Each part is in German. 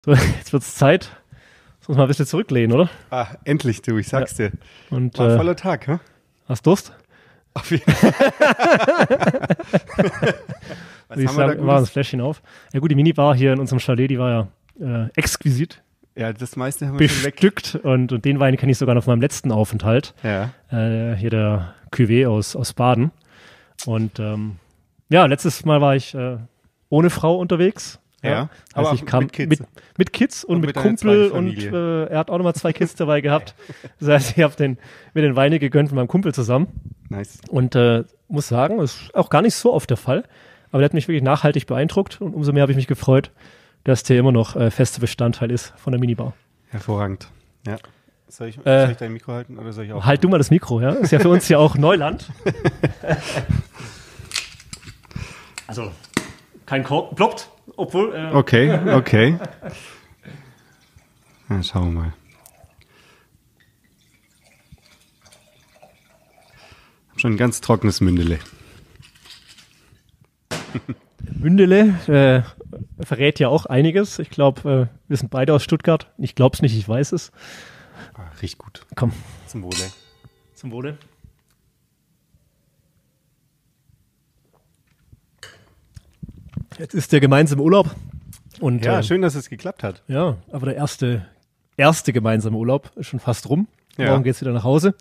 So, jetzt wird's Zeit. Jetzt muss man ein bisschen zurücklehnen, oder? Ah, endlich, du, ich sag's dir. Und, war ein voller Tag, hä? Hast Durst? Auf jeden Fall. Was Würde ich sagen, war das Fläschchen auf. Ja gut, die Minibar hier in unserem Chalet, die war ja exquisit. Ja, das meiste haben wir schon weg. Bestückt und den Wein kenne ich sogar noch von meinem letzten Aufenthalt. Ja. Hier der Cuvée aus Baden. Und ja, letztes Mal war ich ohne Frau unterwegs. Ja, also aber ich kam mit Kids. Mit Kids und mit Kumpel und er hat auch nochmal 2 Kids dabei gehabt. Das heißt, ich habe mir den Weine gegönnt mit meinem Kumpel zusammen. Nice. Und muss sagen, das ist auch gar nicht so oft der Fall. Aber der hat mich wirklich nachhaltig beeindruckt und umso mehr habe ich mich gefreut, dass der immer noch fester Bestandteil ist von der Minibar. Hervorragend. Ja. Soll ich dein Mikro halten oder soll ich auch? Halt du mal das Mikro, ja? Ist ja für uns ja auch Neuland. Also, kein Korken ploppt, obwohl... Okay. Na, schauen wir mal. Hab schon ein ganz trockenes Mündele. Mündele verrät ja auch einiges. Ich glaube, wir sind beide aus Stuttgart. Ich glaube es nicht, ich weiß es. Riecht gut. Komm. Zum Wohle. Zum Wohle. Jetzt ist der gemeinsame Urlaub. Und, Ja, schön, dass es geklappt hat. Ja, aber der erste gemeinsame Urlaub ist schon fast rum. Ja. Morgen geht's wieder nach Hause.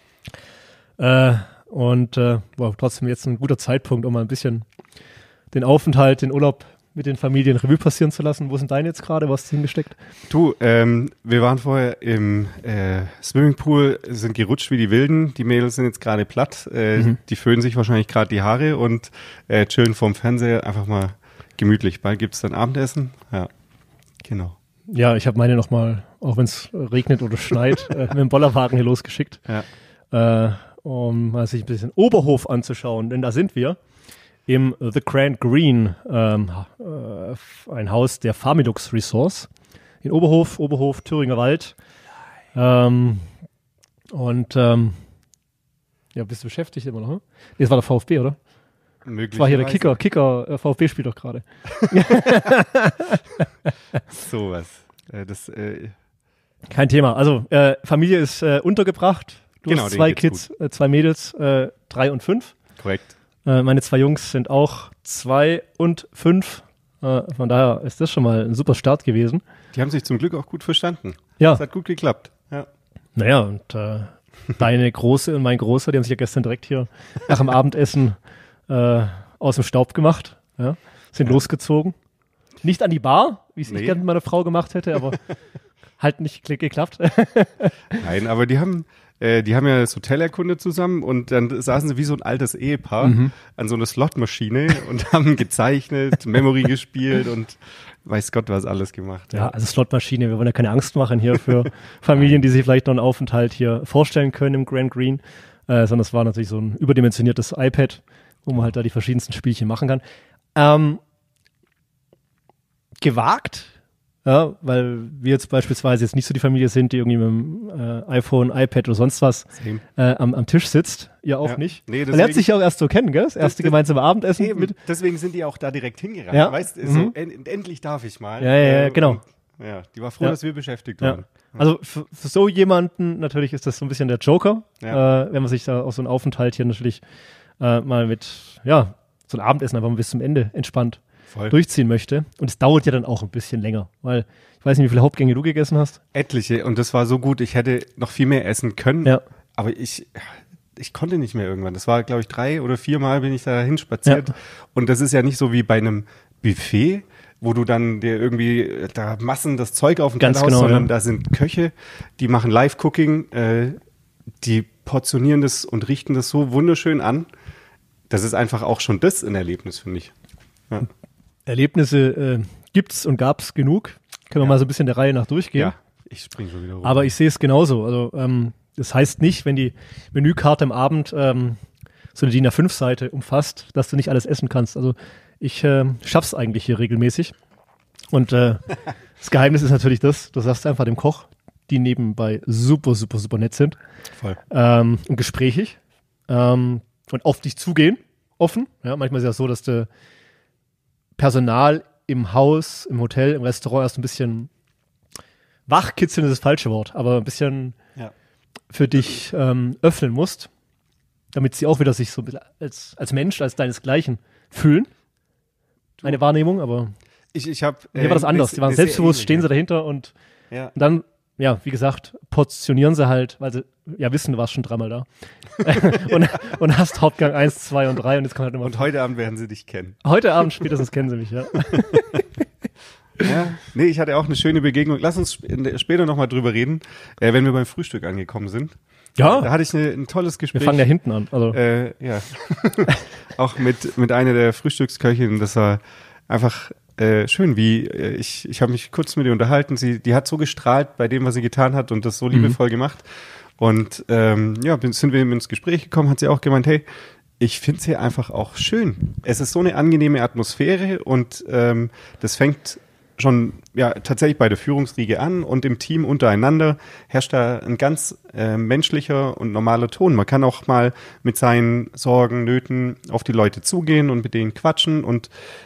War trotzdem jetzt ein guter Zeitpunkt, um mal ein bisschen den Aufenthalt, den Urlaub mit den Familien Revue passieren zu lassen. Wo sind deine jetzt gerade? Was hast du hingesteckt? Du, wir waren vorher im Swimmingpool, sind gerutscht wie die Wilden. Die Mädels sind jetzt gerade platt. Die föhnen sich wahrscheinlich gerade die Haare und chillen vorm Fernseher. Einfach mal gemütlich. Bald gibt's dann Abendessen. Ja, genau. Ja, ich habe meine nochmal, auch wenn es regnet oder schneit, mit dem Bollerwagen hier losgeschickt, um mal sich ein bisschen Oberhof anzuschauen. Denn da sind wir im The Grand Green, ein Haus der Familux Resorts in Oberhof, Thüringer Wald. Ja, bist du beschäftigt immer noch? Ne? Nee, das war der VfB, oder? Das war hier der Kicker, VfB spielt doch gerade. Sowas. Kein Thema. Also, Familie ist untergebracht. Du hast 2 Kids, 2 Mädels, 3 und 5. Korrekt. Meine 2 Jungs sind auch 2 und 5. Von daher ist das schon mal ein super Start gewesen. Die haben sich zum Glück auch gut verstanden. Ja. Es hat gut geklappt. Ja. Naja, und deine Große und mein Großer, die haben sich ja gestern direkt hier nach dem Abendessen aus dem Staub gemacht. Ja, sind losgezogen. Nicht an die Bar, wie es ich gerne mit meiner Frau gemacht hätte, aber halt nicht geklappt. Nein, aber die haben ja das Hotel erkundet zusammen und dann saßen sie wie so ein altes Ehepaar an so einer Slotmaschine und haben gezeichnet, Memory gespielt und weiß Gott was alles gemacht. Ja, also Slotmaschine, wir wollen ja keine Angst machen hier für Familien, die sich vielleicht noch einen Aufenthalt hier vorstellen können im Grand Green, sondern es war natürlich so ein überdimensioniertes iPad, wo man halt da die verschiedensten Spielchen machen kann. Gewagt, ja, weil wir jetzt beispielsweise jetzt nicht so die Familie sind, die irgendwie mit dem iPhone, iPad oder sonst was am Tisch sitzt. Ihr auch nicht. Nee, man lernt sich ja auch erst so kennen, gell? Das erste gemeinsame Abendessen. Eben. Deswegen sind die auch da direkt hingerannt. Ja. Weißt du, so, endlich darf ich mal. Ja, genau. Ja, die war froh, dass wir beschäftigt waren. Ja. Also für so jemanden natürlich ist das so ein bisschen der Joker, wenn man sich da auf so einen Aufenthalt hier natürlich mal mit, so ein Abendessen einfach mal bis zum Ende entspannt durchziehen möchte. Und es dauert ja dann auch ein bisschen länger, weil ich weiß nicht, wie viele Hauptgänge du gegessen hast. Etliche. Und das war so gut. Ich hätte noch viel mehr essen können. Ja. Aber ich konnte nicht mehr irgendwann. Das war, glaube ich, 3 oder 4 Mal bin ich da hinspaziert. Ja. Und das ist ja nicht so wie bei einem Buffet, wo du dann dir irgendwie da Massen das Zeug auf den Teller haust, sondern da sind Köche, die machen Live-Cooking, die portionieren das und richten das so wunderschön an. Das ist einfach auch schon das ein Erlebnis, finde ich. Ja. Erlebnisse gibt's und gab's genug. Können wir mal so ein bisschen der Reihe nach durchgehen. Ja, ich springe schon wieder rum. Aber ich sehe es genauso. Also das heißt nicht, wenn die Menükarte am Abend so eine DIN A5-Seite umfasst, dass du nicht alles essen kannst. Also ich schaff's eigentlich hier regelmäßig. Und das Geheimnis ist natürlich das, du sagst einfach dem Koch, die nebenbei super, super, super nett sind. Voll. Und gesprächig. Und auf dich zugehen, offen. Ja, manchmal ist es ja so, dass du Personal im Haus, im Hotel, im Restaurant erst ein bisschen wachkitzeln ist das falsche Wort, aber ein bisschen für dich öffnen musst, damit sie auch wieder sich so als Mensch, als deinesgleichen fühlen. Eine Wahrnehmung, aber ich habe hier war das anders. Die waren selbstbewusst, stehen sie dahinter und dann, wie gesagt, portionieren sie halt, weil sie wissen, du warst schon dreimal da. und hast Hauptgang 1, 2 und 3 und jetzt kann halt immer. Und heute Abend werden sie dich kennen. Heute Abend spätestens kennen sie mich, ja. Ja, nee, ich hatte auch eine schöne Begegnung. Lass uns später nochmal drüber reden, wenn wir beim Frühstück angekommen sind. Ja. Da hatte ich ein tolles Gespräch. Wir fangen ja hinten an. Also. Auch mit einer der Frühstücksköchinnen. Das war einfach schön, wie ich habe mich kurz mit ihr unterhalten. Die hat so gestrahlt bei dem, was sie getan hat und das so liebevoll gemacht. Und sind wir ins Gespräch gekommen, hat sie auch gemeint, hey, ich finde es hier einfach auch schön. Es ist so eine angenehme Atmosphäre und das fängt schon tatsächlich bei der Führungsriege an und im Team untereinander herrscht da ein ganz menschlicher und normaler Ton. Man kann auch mal mit seinen Sorgen, Nöten auf die Leute zugehen und mit denen quatschen und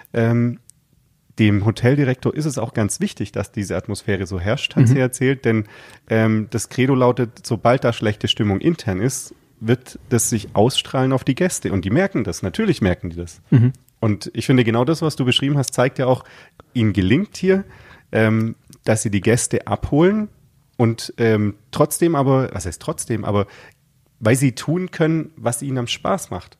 dem Hoteldirektor ist es auch ganz wichtig, dass diese Atmosphäre so herrscht, hat sie erzählt, denn das Credo lautet, sobald da schlechte Stimmung intern ist, wird das sich ausstrahlen auf die Gäste und die merken das, natürlich merken die das. Und ich finde, genau das, was du beschrieben hast, zeigt ja auch, ihnen gelingt hier, dass sie die Gäste abholen und trotzdem aber, was heißt trotzdem, aber weil sie tun können, was ihnen am Spaß macht.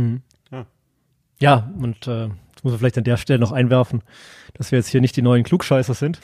Ja, und das muss man vielleicht an der Stelle noch einwerfen, dass wir jetzt hier nicht die neuen Klugscheißer sind.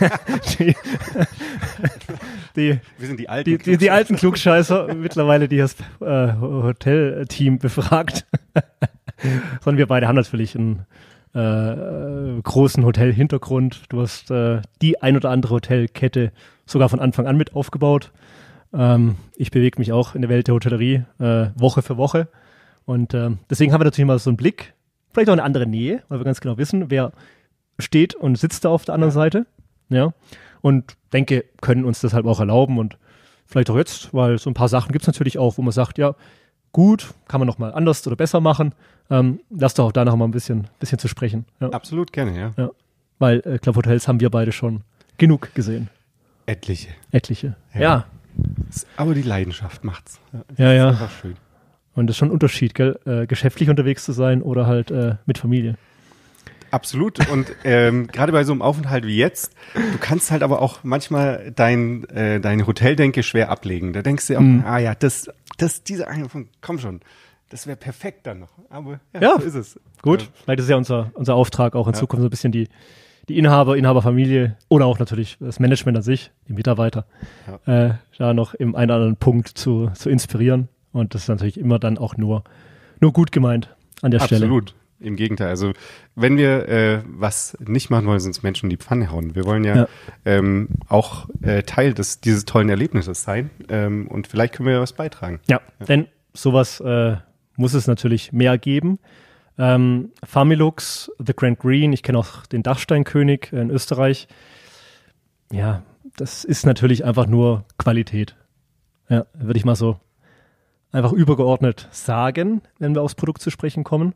Wir sind die alten Klugscheißer. Die alten Klugscheißer, mittlerweile, die das Hotelteam befragt. Sondern wir beide haben natürlich einen großen Hotelhintergrund. Du hast die ein oder andere Hotelkette sogar von Anfang an mit aufgebaut. Ich bewege mich auch in der Welt der Hotellerie Woche für Woche. Und deswegen haben wir natürlich mal so einen Blick, vielleicht auch eine andere Nähe, weil wir ganz genau wissen, wer steht und sitzt da auf der anderen Seite. Ja. Und denke, können uns deshalb auch erlauben und vielleicht auch jetzt, weil so ein paar Sachen gibt es natürlich auch, wo man sagt, ja, gut, kann man noch mal anders oder besser machen. Lass doch auch da noch mal ein bisschen zu sprechen. Ja. Absolut gerne, ja. Weil Club-Hotels haben wir beide schon genug gesehen. Etliche. Ja. Aber die Leidenschaft macht's. Ja. Ist einfach schön. Und das ist schon ein Unterschied, gell? Geschäftlich unterwegs zu sein oder halt mit Familie. Absolut. Und gerade bei so einem Aufenthalt wie jetzt, du kannst halt aber auch manchmal deine Hoteldenke schwer ablegen. Da denkst du auch, diese eine von, komm schon, das wäre perfekt dann noch. Aber so ist es. Gut, vielleicht ist ja unser Auftrag auch in Zukunft so ein bisschen die Inhaberfamilie oder auch natürlich das Management an sich, die Mitarbeiter, da noch im einen oder anderen Punkt zu inspirieren. Und das ist natürlich immer dann auch nur gut gemeint an der Stelle. Absolut. Im Gegenteil. Also wenn wir was nicht machen wollen, sind es Menschen in die Pfanne hauen. Wir wollen auch Teil dieses tollen Erlebnisses sein. Und vielleicht können wir was beitragen. Ja, denn sowas muss es natürlich mehr geben. Familux, The Grand Green, ich kenne auch den Dachsteinkönig in Österreich. Ja, das ist natürlich einfach nur Qualität. Ja, würde ich mal so einfach übergeordnet sagen, wenn wir aufs Produkt zu sprechen kommen.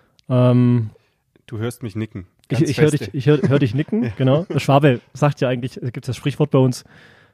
Du hörst mich nicken. Ich hör dich nicken, genau. Der Schwabe sagt ja eigentlich, es gibt das Sprichwort bei uns,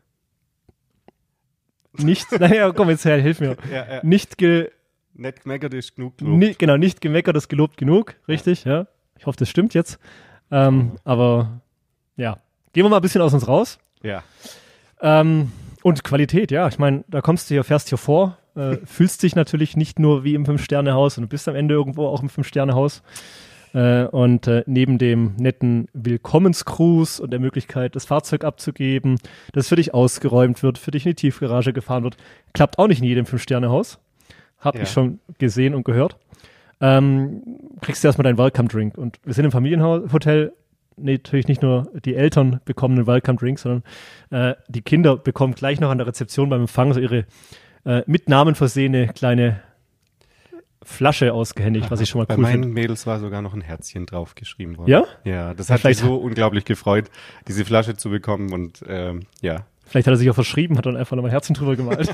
nicht hilf mir. Nicht gemeckert ist genug gelobt. Nicht gemeckert ist gelobt genug, richtig, ja. Ich hoffe, das stimmt jetzt. Aber ja, gehen wir mal ein bisschen aus uns raus. Ja. Und Qualität, ja. Ich meine, da fährst hier vor, fühlst dich natürlich nicht nur wie im 5-Sterne-Haus und du bist am Ende irgendwo auch im 5-Sterne-Haus. Und neben dem netten Willkommensgruß und der Möglichkeit, das Fahrzeug abzugeben, das für dich ausgeräumt wird, für dich in die Tiefgarage gefahren wird, klappt auch nicht in jedem 5-Sterne-Haus. Habe ich schon gesehen und gehört. Kriegst du erstmal deinen Welcome-Drink. Und wir sind im Familienhotel. Natürlich nicht nur die Eltern bekommen einen Welcome-Drink, sondern die Kinder bekommen gleich noch an der Rezeption beim Empfang so ihre mit Namen versehene kleine Flasche ausgehändigt, was ich schon mal cool finde. Bei meinen Mädels war sogar noch ein Herzchen drauf geschrieben worden. Ja? Ja, das hat mich so unglaublich gefreut, diese Flasche zu bekommen und ja. Vielleicht hat er sich auch verschrieben, hat dann einfach nochmal ein Herzchen drüber gemalt.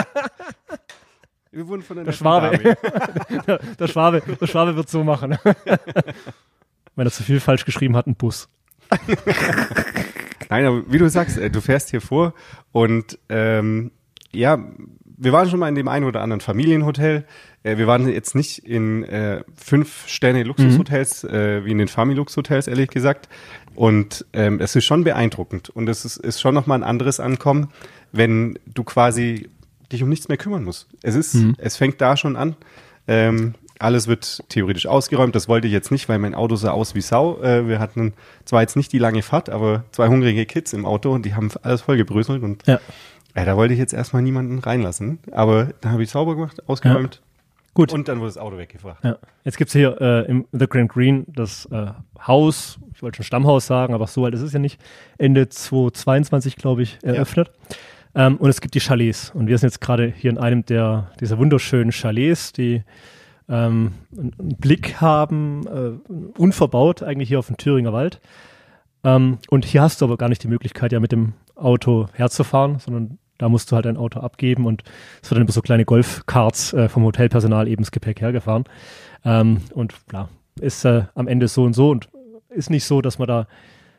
Wir wurden von der Schwabe. Der Schwabe wird so machen. wenn er zu viel falsch geschrieben hat, ein Bus. Nein, aber wie du sagst, du fährst hier vor und ja, wir waren schon mal in dem einen oder anderen Familienhotel. Wir waren jetzt nicht in 5-Sterne-Luxushotels wie in den Familux-Hotels, ehrlich gesagt. Und es ist schon beeindruckend. Und es ist schon nochmal ein anderes Ankommen, wenn du quasi dich um nichts mehr kümmern musst. Es fängt da schon an. Alles wird theoretisch ausgeräumt. Das wollte ich jetzt nicht, weil mein Auto sah aus wie Sau. Wir hatten zwar jetzt nicht die lange Fahrt, aber 2 hungrige Kids im Auto und die haben alles vollgebröselt. Und da wollte ich jetzt erstmal niemanden reinlassen. Aber da habe ich sauber gemacht, ausgeräumt. Ja. Gut. Und dann wurde das Auto weggebracht. Ja. Jetzt gibt es hier im The Grand Green das Haus, ich wollte schon Stammhaus sagen, aber so alt ist es ja nicht, Ende 2022, glaube ich, eröffnet. Ja. Und es gibt die Chalets. Und wir sind jetzt gerade hier in einem dieser wunderschönen Chalets, die einen Blick haben, unverbaut eigentlich hier auf den Thüringer Wald. Und hier hast du aber gar nicht die Möglichkeit, ja mit dem Auto herzufahren, sondern da musst du halt dein Auto abgeben und es wird dann über so kleine Golfkarts vom Hotelpersonal eben das Gepäck hergefahren. Und klar, ist am Ende so und ist nicht so, dass man da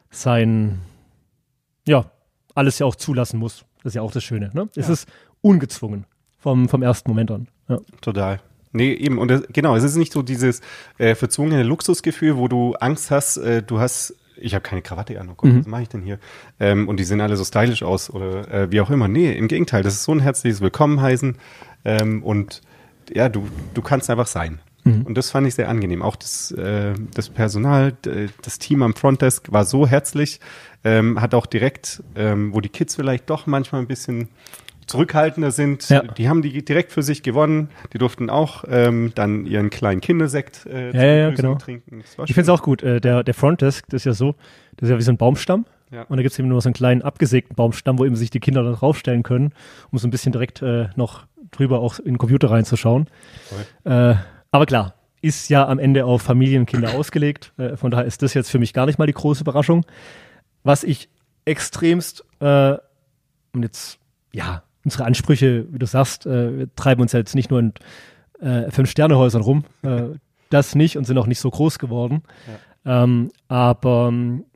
alles ja auch zulassen muss. Das ist ja auch das Schöne. Ne? Es ist ungezwungen vom ersten Moment an. Ja. Total. Nee, eben. Und es ist nicht so dieses verzwungene Luxusgefühl, wo du Angst hast, ich habe keine Krawatte an, oh Gott, was mache ich denn hier? Und die sehen alle so stylisch aus oder wie auch immer. Nee, im Gegenteil, das ist so ein herzliches Willkommen heißen und ja, du kannst einfach sein. Und das fand ich sehr angenehm. Auch das Personal, das Team am Frontdesk war so herzlich, hat auch direkt, wo die Kids vielleicht doch manchmal ein bisschen zurückhaltender sind, die haben die direkt für sich gewonnen. Die durften auch dann ihren kleinen Kindersekt genau. trinken. Ich finde es auch gut. Der Frontdesk, das ist ja so, das ist ja wie so ein Baumstamm. Ja. Und da gibt es eben nur so einen kleinen abgesägten Baumstamm, wo eben sich die Kinder dann draufstellen können, um so ein bisschen direkt noch drüber auch in den Computer reinzuschauen. Aber klar, ist ja am Ende auf Familienkinder ausgelegt. Von daher ist das jetzt für mich gar nicht mal die große Überraschung. Was ich extremst und jetzt, unsere Ansprüche, wie du sagst, wir treiben uns jetzt nicht nur in 5-Sterne-Häusern rum, das nicht und sind auch nicht so groß geworden. Ja. Aber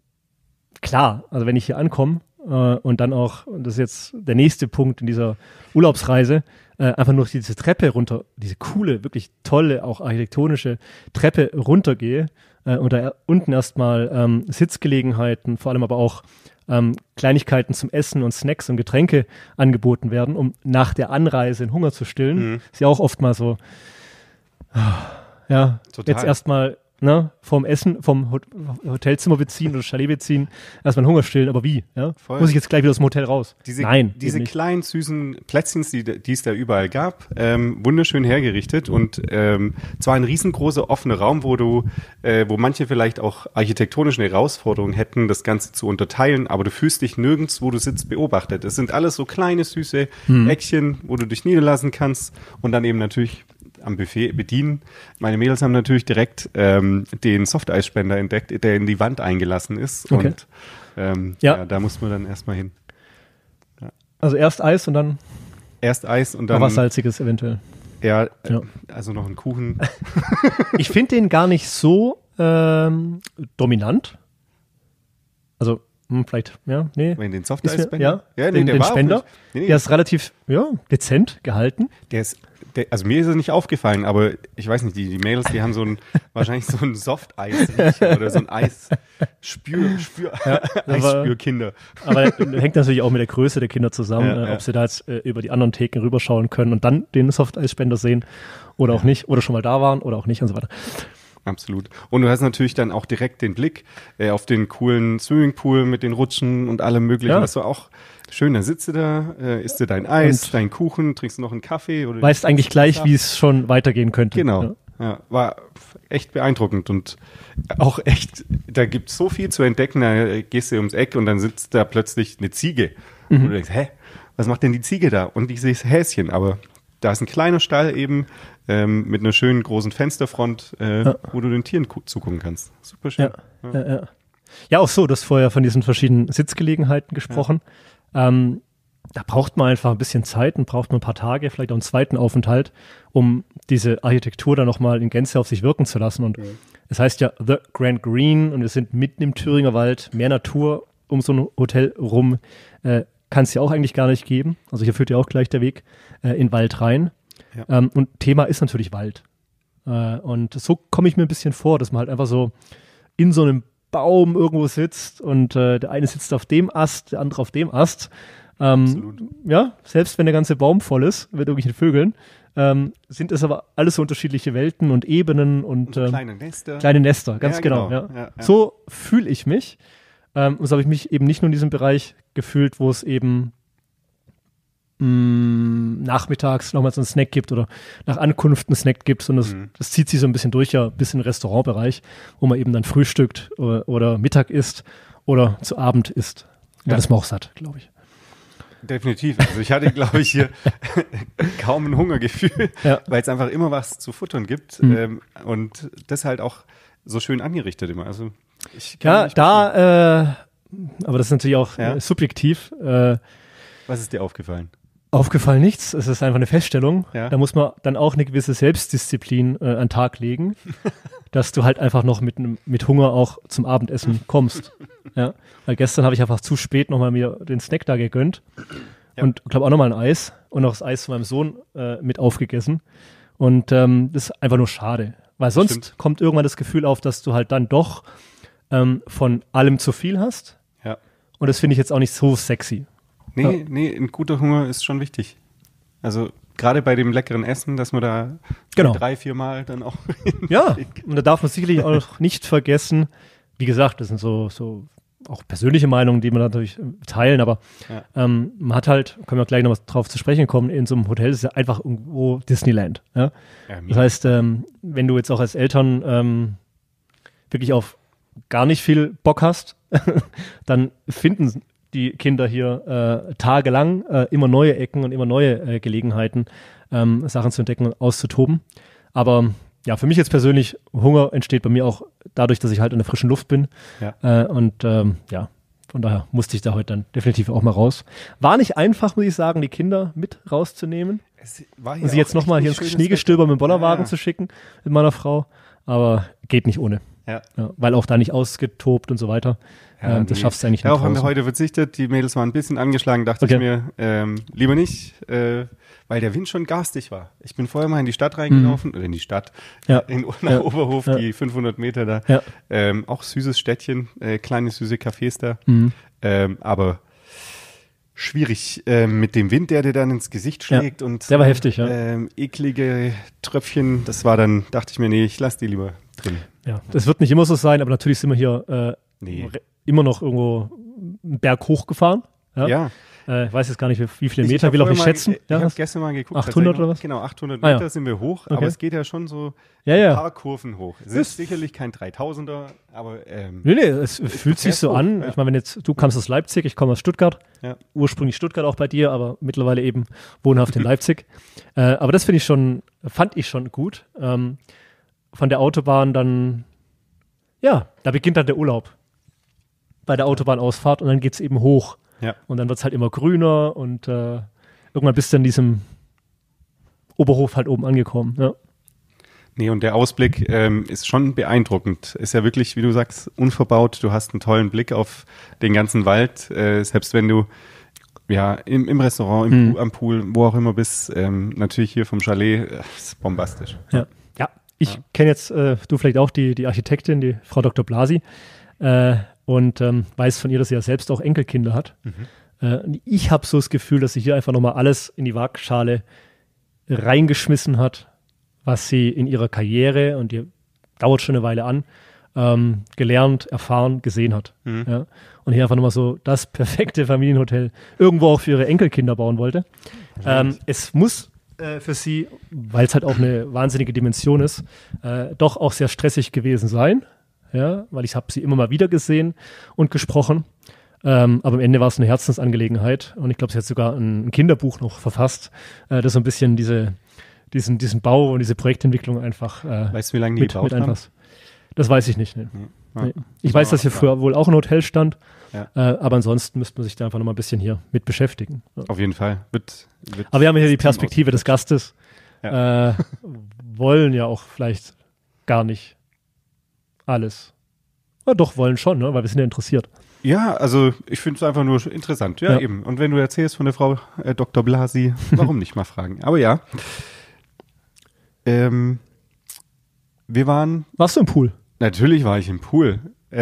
klar, also wenn ich hier ankomme und dann auch, und das ist jetzt der nächste Punkt in dieser Urlaubsreise, einfach nur diese Treppe runter, diese coole, wirklich tolle, auch architektonische Treppe runtergehe und da unten erstmal Sitzgelegenheiten, vor allem aber auch Kleinigkeiten zum Essen und Snacks und Getränke angeboten werden, um nach der Anreise den Hunger zu stillen. Ist ja auch oft mal so, Total. Jetzt erstmal vom Essen, vom Hotelzimmer beziehen oder Chalet beziehen, erstmal Hunger stillen, aber wie? Ja? Muss ich jetzt gleich wieder aus dem Hotel raus? Nein. Diese kleinen, süßen Plätzchen, die es da überall gab, wunderschön hergerichtet und zwar ein riesengroßer offener Raum, wo manche vielleicht auch architektonisch eine Herausforderung hätten, das Ganze zu unterteilen, aber du fühlst dich nirgends, wo du sitzt, beobachtet. Es sind alles so kleine, süße Eckchen, wo du dich niederlassen kannst und dann eben natürlich am Buffet bedienen. Meine Mädels haben natürlich direkt den Softeisspender entdeckt, der in die Wand eingelassen ist. Okay. Und da muss man dann erstmal hin. Ja. Also erst Eis und dann was Salziges eventuell. Ja, also noch ein Kuchen. Ich finde den gar nicht so dominant. Also vielleicht, Wenn den Softeisspender? Den Spender. Der ist relativ dezent gehalten. Also mir ist es nicht aufgefallen, aber ich weiß nicht, die Mädels, die haben wahrscheinlich so ein Soft-Eis oder so ein Eisspürkinder. Aber hängt natürlich auch mit der Größe der Kinder zusammen, ob sie da jetzt über die anderen Theken rüberschauen können und dann den Soft-Eisspender sehen oder auch nicht, oder schon mal da waren oder auch nicht und so weiter. Absolut. Und du hast natürlich dann auch direkt den Blick auf den coolen Swimmingpool mit den Rutschen und allem möglichen, was du auch schön, da sitzt du da, isst du dein Eis, deinen Kuchen, trinkst du noch einen Kaffee. Oder weißt eigentlich gleich, wie es schon weitergehen könnte. Genau, war echt beeindruckend und auch echt, da gibt es so viel zu entdecken, da gehst du ums Eck und dann sitzt da plötzlich eine Ziege. Und du denkst, was macht denn die Ziege da? Und ich sehe das Häschen, aber da ist ein kleiner Stall eben mit einer schönen großen Fensterfront, wo du den Tieren zugucken kannst. Super schön. Ja, auch so, du hast vorher von diesen verschiedenen Sitzgelegenheiten gesprochen. da braucht man einfach ein bisschen Zeit und braucht man ein paar Tage, vielleicht auch einen zweiten Aufenthalt, um diese Architektur dann nochmal in Gänze auf sich wirken zu lassen. Und es heißt ja The Grand Green und wir sind mitten im Thüringer Wald, mehr Natur um so ein Hotel rum kann es ja auch eigentlich gar nicht geben. Also hier führt ja auch gleich der Weg in den Wald rein. Ja. Und Thema ist natürlich Wald. Und so komme ich mir ein bisschen vor, dass man halt einfach so in so einem Baum irgendwo sitzt und der eine sitzt auf dem Ast, der andere auf dem Ast. Ja, selbst wenn der ganze Baum voll ist mit irgendwelchen Vögeln, sind es aber alles so unterschiedliche Welten und Ebenen und kleine Nester. Kleine Nester, ganz genau. Ja. Ja. So fühle ich mich. Und so habe ich mich eben nicht nur in diesem Bereich gefühlt, wo es eben nachmittags nochmal so einen Snack gibt oder nach Ankunft einen Snack gibt, sondern das zieht sich so ein bisschen durch, ja, bis in den Restaurantbereich, wo man eben dann frühstückt oder Mittag isst oder zu Abend isst. Ja, das ist man auch satt, glaube ich. Definitiv. Also ich hatte, glaube ich, hier kaum ein Hungergefühl, weil es einfach immer was zu futtern gibt und das halt auch so schön angerichtet immer. Also aber das ist natürlich auch subjektiv. Was ist dir aufgefallen? Aufgefallen nichts. Es ist einfach eine Feststellung. Ja. Da muss man dann auch eine gewisse Selbstdisziplin an den Tag legen, dass du halt einfach noch mit Hunger auch zum Abendessen kommst. Ja. Weil gestern habe ich einfach zu spät nochmal mir den Snack da gegönnt und glaube auch nochmal ein Eis und noch das Eis von meinem Sohn mit aufgegessen. Und das ist einfach nur schade. Weil sonst kommt irgendwann das Gefühl auf, dass du halt dann doch von allem zu viel hast. Ja. Und das finde ich jetzt auch nicht so sexy. Nee, ein guter Hunger ist schon wichtig. Also gerade bei dem leckeren Essen, dass man da 3-4 Mal dann auch ja, und da darf man sicherlich auch nicht vergessen, wie gesagt, das sind so auch persönliche Meinungen, die man natürlich teilen, aber man hat halt, können wir gleich noch was drauf zu sprechen kommen, in so einem Hotel ist ja einfach irgendwo Disneyland. Ja? Das heißt, wenn du jetzt auch als Eltern wirklich auf gar nicht viel Bock hast, dann finden die Kinder hier tagelang immer neue Ecken und immer neue Gelegenheiten, Sachen zu entdecken und auszutoben. Aber ja, für mich jetzt persönlich, Hunger entsteht bei mir auch dadurch, dass ich halt in der frischen Luft bin. Ja. Von daher musste ich da heute dann definitiv auch mal raus. War nicht einfach, muss ich sagen, die Kinder mit rauszunehmen und sie jetzt nochmal hier ins Schneegestöber mit dem Bollerwagen zu schicken mit meiner Frau. Aber geht nicht ohne. Ja, weil auch da nicht ausgetobt und so weiter. Das schaffst du eigentlich nicht. Darauf haben wir heute verzichtet. Die Mädels waren ein bisschen angeschlagen, dachte ich mir, lieber nicht, weil der Wind schon garstig war. Ich bin vorher mal in die Stadt reingelaufen, oder in die Stadt, nach Oberhof, die 500 Meter da. Ja. Auch süßes Städtchen, kleine süße Cafés da. Aber schwierig mit dem Wind, der dir dann ins Gesicht schlägt und der war heftig, eklige Tröpfchen. Das war dann, dachte ich mir, nee, ich lasse die lieber drin. Ja, das wird nicht immer so sein, aber natürlich sind wir hier immer noch irgendwo einen Berg hochgefahren. Ja. Ich weiß jetzt gar nicht, wie viele Meter will auch nicht schätzen. Ich habe gestern mal geguckt. 800 oder was? Genau, 800 Meter sind wir hoch, aber es geht ja schon so ein paar Kurven hoch. Es ist sicherlich kein 3000er, aber Nee, es fühlt sich so an. Ja. Ich meine, du kamst aus Leipzig, ich komme aus Stuttgart. Ja. Ursprünglich Stuttgart auch bei dir, aber mittlerweile eben wohnhaft in Leipzig. Aber das fand ich schon gut. Von der Autobahn dann, da beginnt dann der Urlaub. Bei der Autobahnausfahrt und dann geht es eben hoch. Ja. Und dann wird es halt immer grüner und irgendwann bist du in diesem Oberhof halt oben angekommen. Ja. Nee, und der Ausblick ist schon beeindruckend. Ist ja wirklich, wie du sagst, unverbaut. Du hast einen tollen Blick auf den ganzen Wald. Selbst wenn du im Restaurant, am Pool, wo auch immer bist, natürlich hier vom Chalet, ist bombastisch. Ja. Ich kenne jetzt, du vielleicht auch, die Architektin, die Frau Dr. Blasi, und weiß von ihr, dass sie ja selbst auch Enkelkinder hat. Ich habe so das Gefühl, dass sie hier einfach nochmal alles in die Waagschale reingeschmissen hat, was sie in ihrer Karriere, und die dauert schon eine Weile an, gelernt, erfahren, gesehen hat. Ja? Und hier einfach nochmal so das perfekte Familienhotel irgendwo auch für ihre Enkelkinder bauen wollte. Es muss für sie, weil es halt auch eine wahnsinnige Dimension ist, doch auch sehr stressig gewesen sein. Ja, weil ich habe sie immer mal wieder gesehen und gesprochen. Aber am Ende war es eine Herzensangelegenheit. Und ich glaube, sie hat sogar ein Kinderbuch noch verfasst, das so ein bisschen diesen Bau und diese Projektentwicklung einfach weißt du, wie lange die gebaut haben? Das weiß ich nicht. Nee. Nee. Ich weiß, dass hier früher wohl auch ein Hotel stand, aber ansonsten müsste man sich da einfach noch mal ein bisschen hier mit beschäftigen. Ja. Auf jeden Fall. Aber wir haben hier die Perspektive des Gastes. Wollen ja auch vielleicht gar nicht alles. Ja, doch, wollen schon, ne? Weil wir sind ja interessiert. Ja, also ich finde es einfach nur interessant. Ja, eben. Und wenn du erzählst von der Frau Dr. Blasi, warum nicht mal fragen? Aber ja. Wir waren... Warst du im Pool? Natürlich war ich im Pool.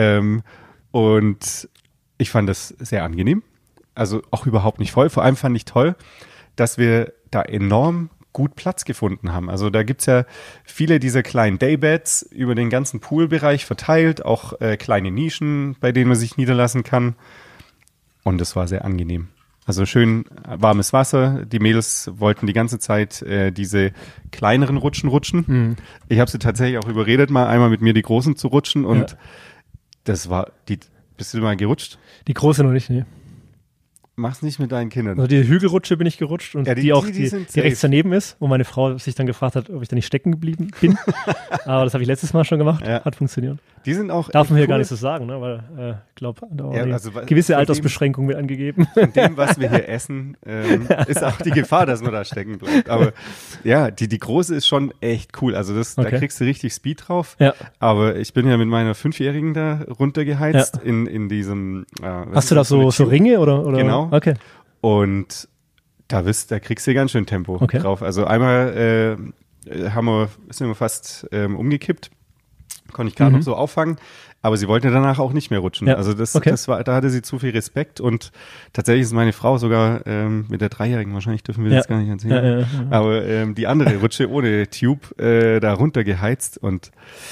Und ich fand das sehr angenehm. Also auch überhaupt nicht voll. Vor allem fand ich toll, dass wir da enorm gut Platz gefunden haben. Also da gibt's ja viele dieser kleinen Daybeds über den ganzen Poolbereich verteilt, auch kleine Nischen, bei denen man sich niederlassen kann. Und das war sehr angenehm. Also schön warmes Wasser. Die Mädels wollten die ganze Zeit diese kleineren Rutschen rutschen. Mhm. Ich habe sie tatsächlich auch überredet, mal einmal mit mir die großen zu rutschen. Und das war bist du mal gerutscht? Die große noch nicht, nee. Mach's nicht mit deinen Kindern. Also die Hügelrutsche bin ich gerutscht und die rechts daneben ist, wo meine Frau sich dann gefragt hat, ob ich da nicht stecken geblieben bin. Aber das habe ich letztes Mal schon gemacht, hat funktioniert. Die sind auch darf man hier gar nicht so sagen, ne? Weil ich glaube, da auch gewisse Altersbeschränkung wird angegeben. Von dem, was wir hier essen, ist auch die Gefahr, dass man da stecken bleibt. Aber ja, die große ist schon echt cool. Also da kriegst du richtig Speed drauf. Ja. Aber ich bin ja mit meiner 5-Jährigen da runtergeheizt in diesem Hast du da so Ringe oder? Genau. Okay. Und da kriegst du ganz schön Tempo drauf. Also einmal sind wir fast umgekippt. Konnte ich gerade noch so auffangen, aber sie wollte danach auch nicht mehr rutschen. Ja. Also da hatte sie zu viel Respekt und tatsächlich ist meine Frau sogar mit der 3-Jährigen, wahrscheinlich dürfen wir das gar nicht erzählen, aber die andere Rutsche ohne Tube da runtergeheizt und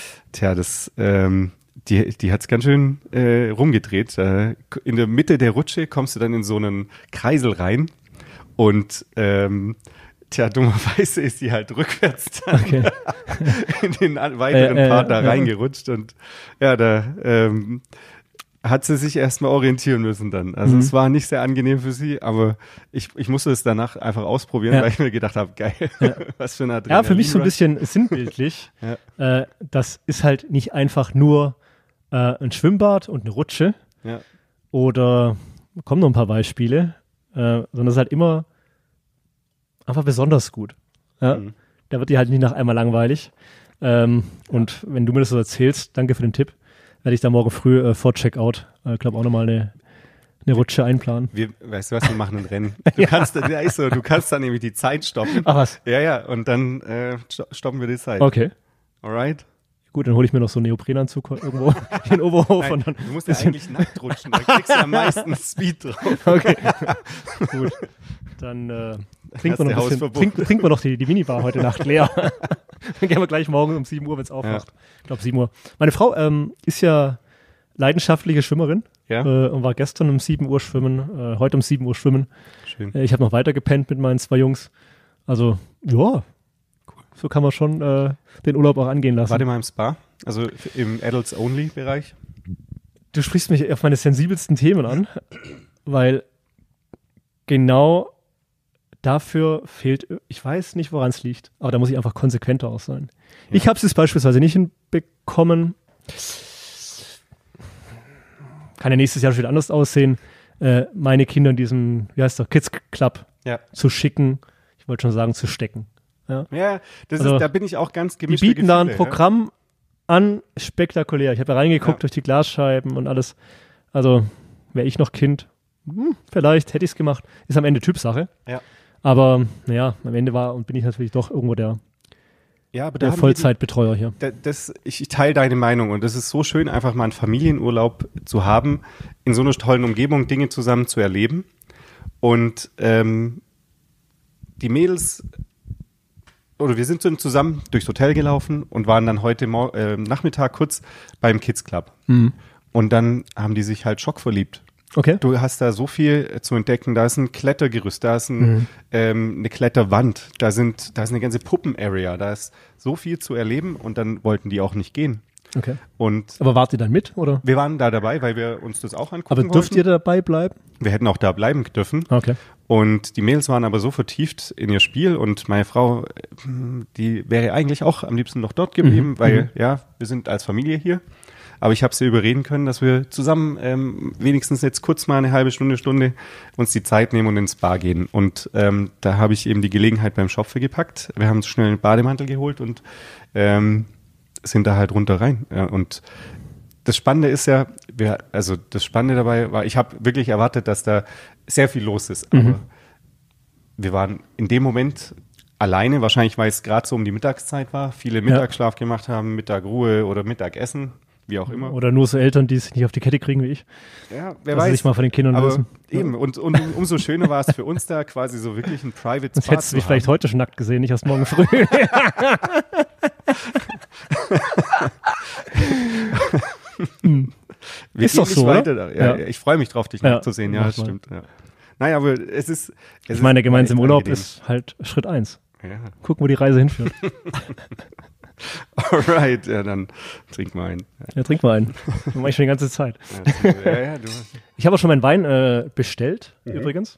die hat's ganz schön rumgedreht. In der Mitte der Rutsche kommst du dann in so einen Kreisel rein und dummerweise ist sie halt rückwärts dann in den weiteren Part da reingerutscht und da hat sie sich erstmal orientieren müssen dann. Also es war nicht sehr angenehm für sie, aber ich musste es danach einfach ausprobieren, weil ich mir gedacht habe, geil, was für eine Adrenalin. Ja, für mich so ein bisschen sinnbildlich. Das ist halt nicht einfach nur ein Schwimmbad und eine Rutsche oder kommen noch ein paar Beispiele, sondern es ist halt immer einfach besonders gut. Ja? Da wird dir halt nicht nach einmal langweilig. Und wenn du mir das so erzählst, danke für den Tipp, werde ich da morgen früh vor Checkout, glaube auch nochmal eine Rutsche einplanen. Weißt du was, wir machen ein Rennen. Du kannst dann nämlich die Zeit stoppen. Ach was? Ja, und dann stoppen wir die Zeit. Okay. Alright? Gut, dann hole ich mir noch so einen Neoprenanzug irgendwo in den Oberhof. Nein, du musst ja eigentlich nackt rutschen, da kriegst du am meisten Speed drauf. Okay, gut. Dann trinken wir noch die Minibar heute Nacht leer. Dann gehen wir gleich morgen um 7 Uhr, wenn es aufwacht. Ich glaube 7 Uhr. Meine Frau ist ja leidenschaftliche Schwimmerin und war gestern um 7 Uhr schwimmen, heute um 7 Uhr schwimmen. Schön. Ich habe noch weiter gepennt mit meinen 2 Jungs. Also, ja, so kann man schon den Urlaub auch angehen lassen. Warte mal im Spa, also im Adults-Only-Bereich. Du sprichst mich auf meine sensibelsten Themen an, weil genau dafür fehlt, ich weiß nicht, woran es liegt, aber da muss ich einfach konsequenter auch sein. Ja. Ich habe es jetzt beispielsweise nicht hinbekommen, kann ja nächstes Jahr schon wieder anders aussehen, meine Kinder in diesem, wie heißt der, Kids Club zu schicken, ich wollte schon sagen, zu stecken. Ja, da bin ich auch ganz gemischt. Die bieten da ein Programm an, spektakulär. Ich habe da reingeguckt durch die Glasscheiben und alles. Also, wäre ich noch Kind, vielleicht hätte ich es gemacht. Ist am Ende Typsache. Ja. Aber, naja, am Ende bin ich natürlich doch irgendwo der Vollzeitbetreuer hier. Ich teile deine Meinung und es ist so schön, einfach mal einen Familienurlaub zu haben, in so einer tollen Umgebung Dinge zusammen zu erleben. Und die Mädels... Oder wir sind zusammen durchs Hotel gelaufen und waren dann heute Nachmittag kurz beim Kids Club. Mhm. Und dann haben die sich halt schockverliebt. Okay. Du hast da so viel zu entdecken. Da ist ein Klettergerüst, da ist eine Kletterwand, da ist eine ganze Puppen-Area. Da ist so viel zu erleben und dann wollten die auch nicht gehen. Okay. Aber wart ihr dann mit, oder? Wir waren da dabei, weil wir uns das auch angucken wollten. Aber dürft ihr dabei bleiben? Wir hätten auch da bleiben dürfen. Okay. Und die Mädels waren aber so vertieft in ihr Spiel und meine Frau, die wäre eigentlich auch am liebsten noch dort geblieben, weil ja, wir sind als Familie hier. Aber ich habe sie überreden können, dass wir zusammen wenigstens jetzt kurz mal eine halbe Stunde uns die Zeit nehmen und ins Spa gehen. Und da habe ich eben die Gelegenheit beim Schopfe gepackt. Wir haben uns schnell einen Bademantel geholt und sind da halt runter rein. Ja, und das Spannende ist ja, das Spannende dabei war, ich habe wirklich erwartet, dass da sehr viel los ist. Aber wir waren in dem Moment alleine, wahrscheinlich weil es gerade so um die Mittagszeit war, viele Mittagsschlaf gemacht haben, Mittagruhe oder Mittagessen, wie auch immer. Oder nur so Eltern, die es nicht auf die Kette kriegen wie ich. Ja, wer weiß. Sich mal von den Kindern lösen. Eben, und umso schöner war es für uns da quasi so wirklich ein Private Spa. Das hättest du mich vielleicht heute schon nackt gesehen, nicht erst morgen früh. Ist doch so, oder? Ja, ich freue mich drauf, dich nackt zu sehen. Ja, das stimmt. Ja. Naja, aber es ist... Ich meine, der gemeinsame Urlaub ist halt Schritt 1. Ja. Gucken, wo die Reise hinführt. Alright, ja, dann trink mal einen. Ja, trink mal einen. Das mache ich schon die ganze Zeit. Ich habe auch schon meinen Wein bestellt, übrigens.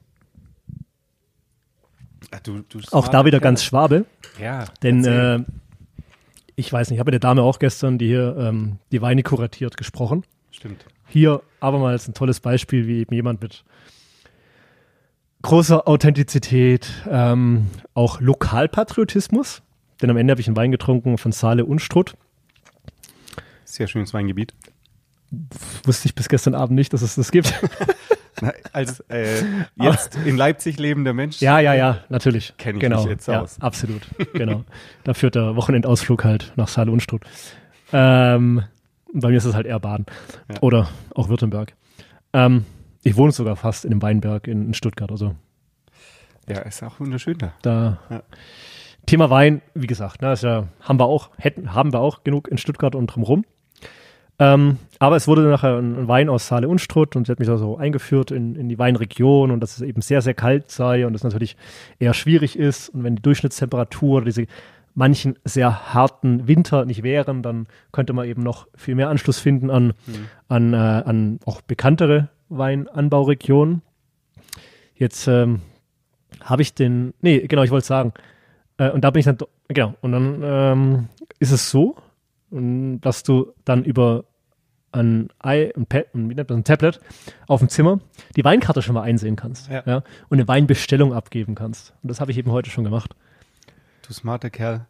Ach, du auch da wieder ganz Schwabe. Ja. Denn ich weiß nicht, ich habe mit der Dame auch gestern, die hier die Weine kuratiert, gesprochen. Stimmt. Hier abermals ein tolles Beispiel, wie eben jemand mit großer Authentizität, auch Lokalpatriotismus. Denn am Ende habe ich einen Wein getrunken von Saale Unstrut. Sehr schönes Weingebiet. Wusste ich bis gestern Abend nicht, dass es das gibt. Na, als jetzt in Leipzig lebender Mensch. Ja, natürlich. Kenne ich mich jetzt aus. Absolut, genau. Da führt der Wochenendausflug halt nach Saale Unstrut. Bei mir ist es halt eher Baden. Ja. Oder auch Württemberg. Ich wohne sogar fast in einem Weinberg in Stuttgart. Also. Ja, ist auch wunderschön da. Ja. Thema Wein, wie gesagt, ist ja, haben wir auch genug in Stuttgart und drumherum. Aber es wurde nachher ein Wein aus Saale Unstrut und sie hat mich da so eingeführt in die Weinregion und dass es eben sehr, sehr kalt sei und es natürlich eher schwierig ist. Und wenn die Durchschnittstemperatur oder diese manchen sehr harten Winter nicht wären, dann könnte man eben noch viel mehr Anschluss finden an auch bekanntere Weinanbauregionen. Jetzt habe ich ich wollte sagen, und da bin ich dann, und dann ist es so, dass du dann über ein Tablet auf dem Zimmer die Weinkarte schon mal einsehen kannst und eine Weinbestellung abgeben kannst. Und das habe ich eben heute schon gemacht. Du smarter Kerl.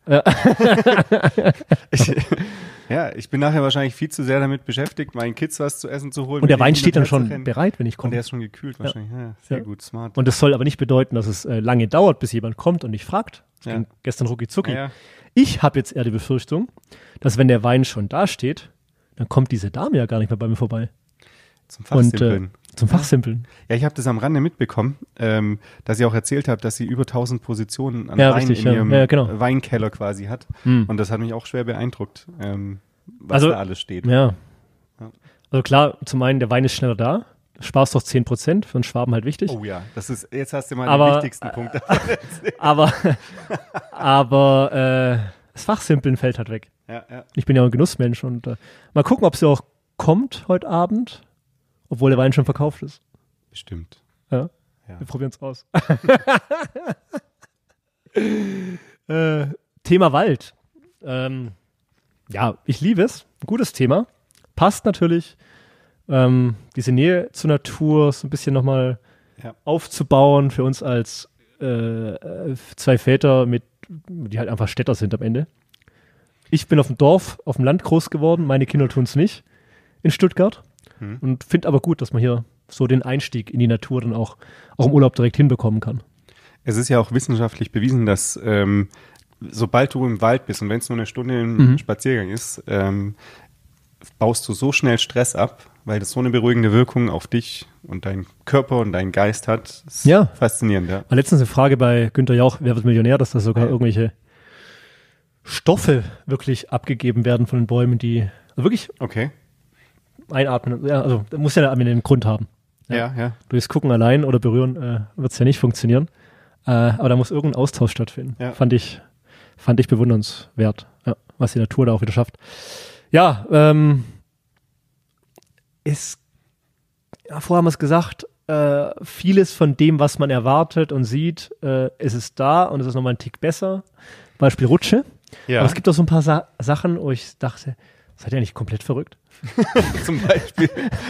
Ich bin nachher wahrscheinlich viel zu sehr damit beschäftigt, meinen Kids was zu essen zu holen. Und der Wein steht dann schon bereit, wenn ich komme. Und der ist schon gekühlt wahrscheinlich. Ja, sehr gut, smart. Und das soll aber nicht bedeuten, dass es lange dauert, bis jemand kommt und mich fragt. Das ging gestern rucki zucki. Ja. Ich habe jetzt eher die Befürchtung, dass wenn der Wein schon da steht, dann kommt diese Dame ja gar nicht mehr bei mir vorbei. Zum Fachsimpeln. Zum Fachsimpeln. Ja, ich habe das am Rande mitbekommen, dass ihr auch erzählt habt, dass sie über 1000 Positionen an Wein in ihrem Weinkeller quasi hat. Und das hat mich auch schwer beeindruckt, was da alles steht. Ja. Also klar, zum einen, der Wein ist schneller da. Sparst doch 10%, für einen Schwaben halt wichtig. Oh ja, jetzt hast du mal den wichtigsten Punkt. aber das Fachsimpeln fällt halt weg. Ja. Ich bin ja auch ein Genussmensch und mal gucken, ob sie auch kommt heute Abend, obwohl der Wein schon verkauft ist. Bestimmt. Ja. Wir probieren es aus. Thema Wald. Ich liebe es. Ein gutes Thema. Passt natürlich. Diese Nähe zur Natur so ein bisschen nochmal aufzubauen für uns als zwei Väter, die halt einfach Städter sind am Ende. Ich bin auf dem Dorf, auf dem Land groß geworden, meine Kinder tun es nicht in Stuttgart und finde aber gut, dass man hier so den Einstieg in die Natur dann auch im Urlaub direkt hinbekommen kann. Es ist ja auch wissenschaftlich bewiesen, dass sobald du im Wald bist und wenn es nur eine Stunde im Spaziergang ist, baust du so schnell Stress ab, weil das so eine beruhigende Wirkung auf dich und deinen Körper und deinen Geist hat. Das ist faszinierend, ja. War letztens eine Frage bei Günther Jauch, wer wird Millionär, dass da sogar irgendwelche Stoffe wirklich abgegeben werden von den Bäumen, die wirklich einatmen. Ja, also das muss ja einen Grund haben. Ja. Durchs Gucken allein oder Berühren wird es ja nicht funktionieren. Aber da muss irgendein Austausch stattfinden. Ja. Fand ich bewundernswert, was die Natur da auch wieder schafft. Ja, vorher haben wir es gesagt, vieles von dem, was man erwartet und sieht, ist es da und es ist nochmal ein Tick besser. Beispiel Rutsche. Ja. Aber es gibt auch so ein paar Sachen, wo ich dachte, seid ihr nicht komplett verrückt? Zum Beispiel.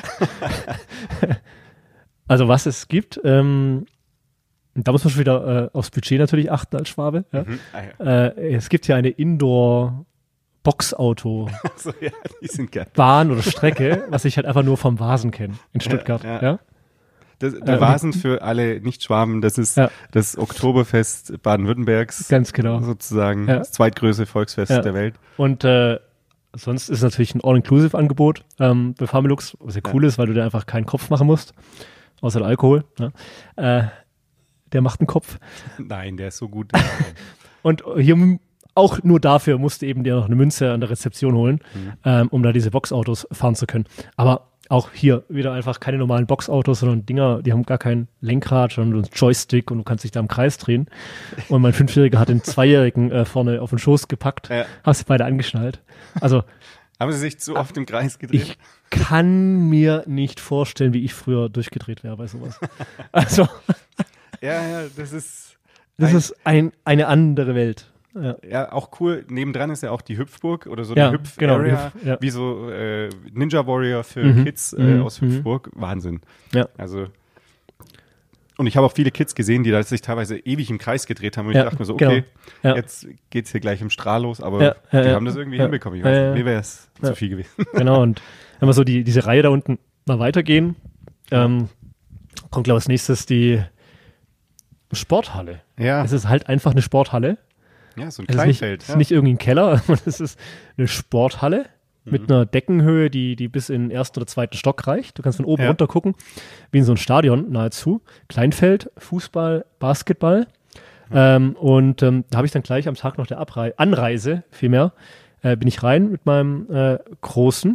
Also was es gibt, da muss man schon wieder aufs Budget natürlich achten als Schwabe. Ja? Es gibt ja eine Indoor-Boxauto so, ja, die sind geil. Bahn oder Strecke, was ich halt einfach nur vom Vasen kenne in Stuttgart. Ja? Der Vasen für alle Nicht-Schwaben, das ist das Oktoberfest Baden-Württembergs. Ganz genau. Sozusagen das zweitgrößte Volksfest der Welt. Und sonst ist es natürlich ein All-Inclusive-Angebot bei Familux, was ja cool ist, weil du da einfach keinen Kopf machen musst, außer der Alkohol. Ne? Der macht einen Kopf. Nein, der ist so gut. Und hier auch nur dafür musst du eben dir noch eine Münze an der Rezeption holen, um da diese Boxautos fahren zu können. Aber auch hier wieder einfach keine normalen Boxautos, sondern Dinger, die haben gar kein Lenkrad, sondern einen Joystick und du kannst dich da im Kreis drehen. Und mein 5-Jähriger hat den 2-Jährigen vorne auf den Schoß gepackt, haben sie beide angeschnallt. Also haben sie sich zu oft im Kreis gedreht? Ich kann mir nicht vorstellen, wie ich früher durchgedreht wäre bei sowas. Also das ist eine andere Welt. Ja, auch cool. Nebendran ist ja auch die Hüpfburg oder so eine Hüpf-Area, wie so Ninja Warrior für Kids aus Hüpfburg. Wahnsinn. Ja. Also und ich habe auch viele Kids gesehen, die da sich teilweise ewig im Kreis gedreht haben und ich dachte mir so, okay, jetzt geht's hier gleich im Strahl los, aber die haben das irgendwie hinbekommen. Ich weiß nicht, mir wäre es zu viel gewesen. Genau, und wenn wir so diese Reihe da unten mal weitergehen, kommt, glaube ich, als nächstes die Sporthalle. Ja. Es ist halt einfach eine Sporthalle. Ja, so ein Kleinfeld. Es ist nicht irgendwie ein Keller, es ist eine Sporthalle mit einer Deckenhöhe, die bis in den 1. oder 2. Stock reicht. Du kannst von oben runter gucken, wie in so ein Stadion nahezu. Kleinfeld, Fußball, Basketball. Und da habe ich dann gleich am Tag noch der Anreise, vielmehr, bin ich rein mit meinem Großen.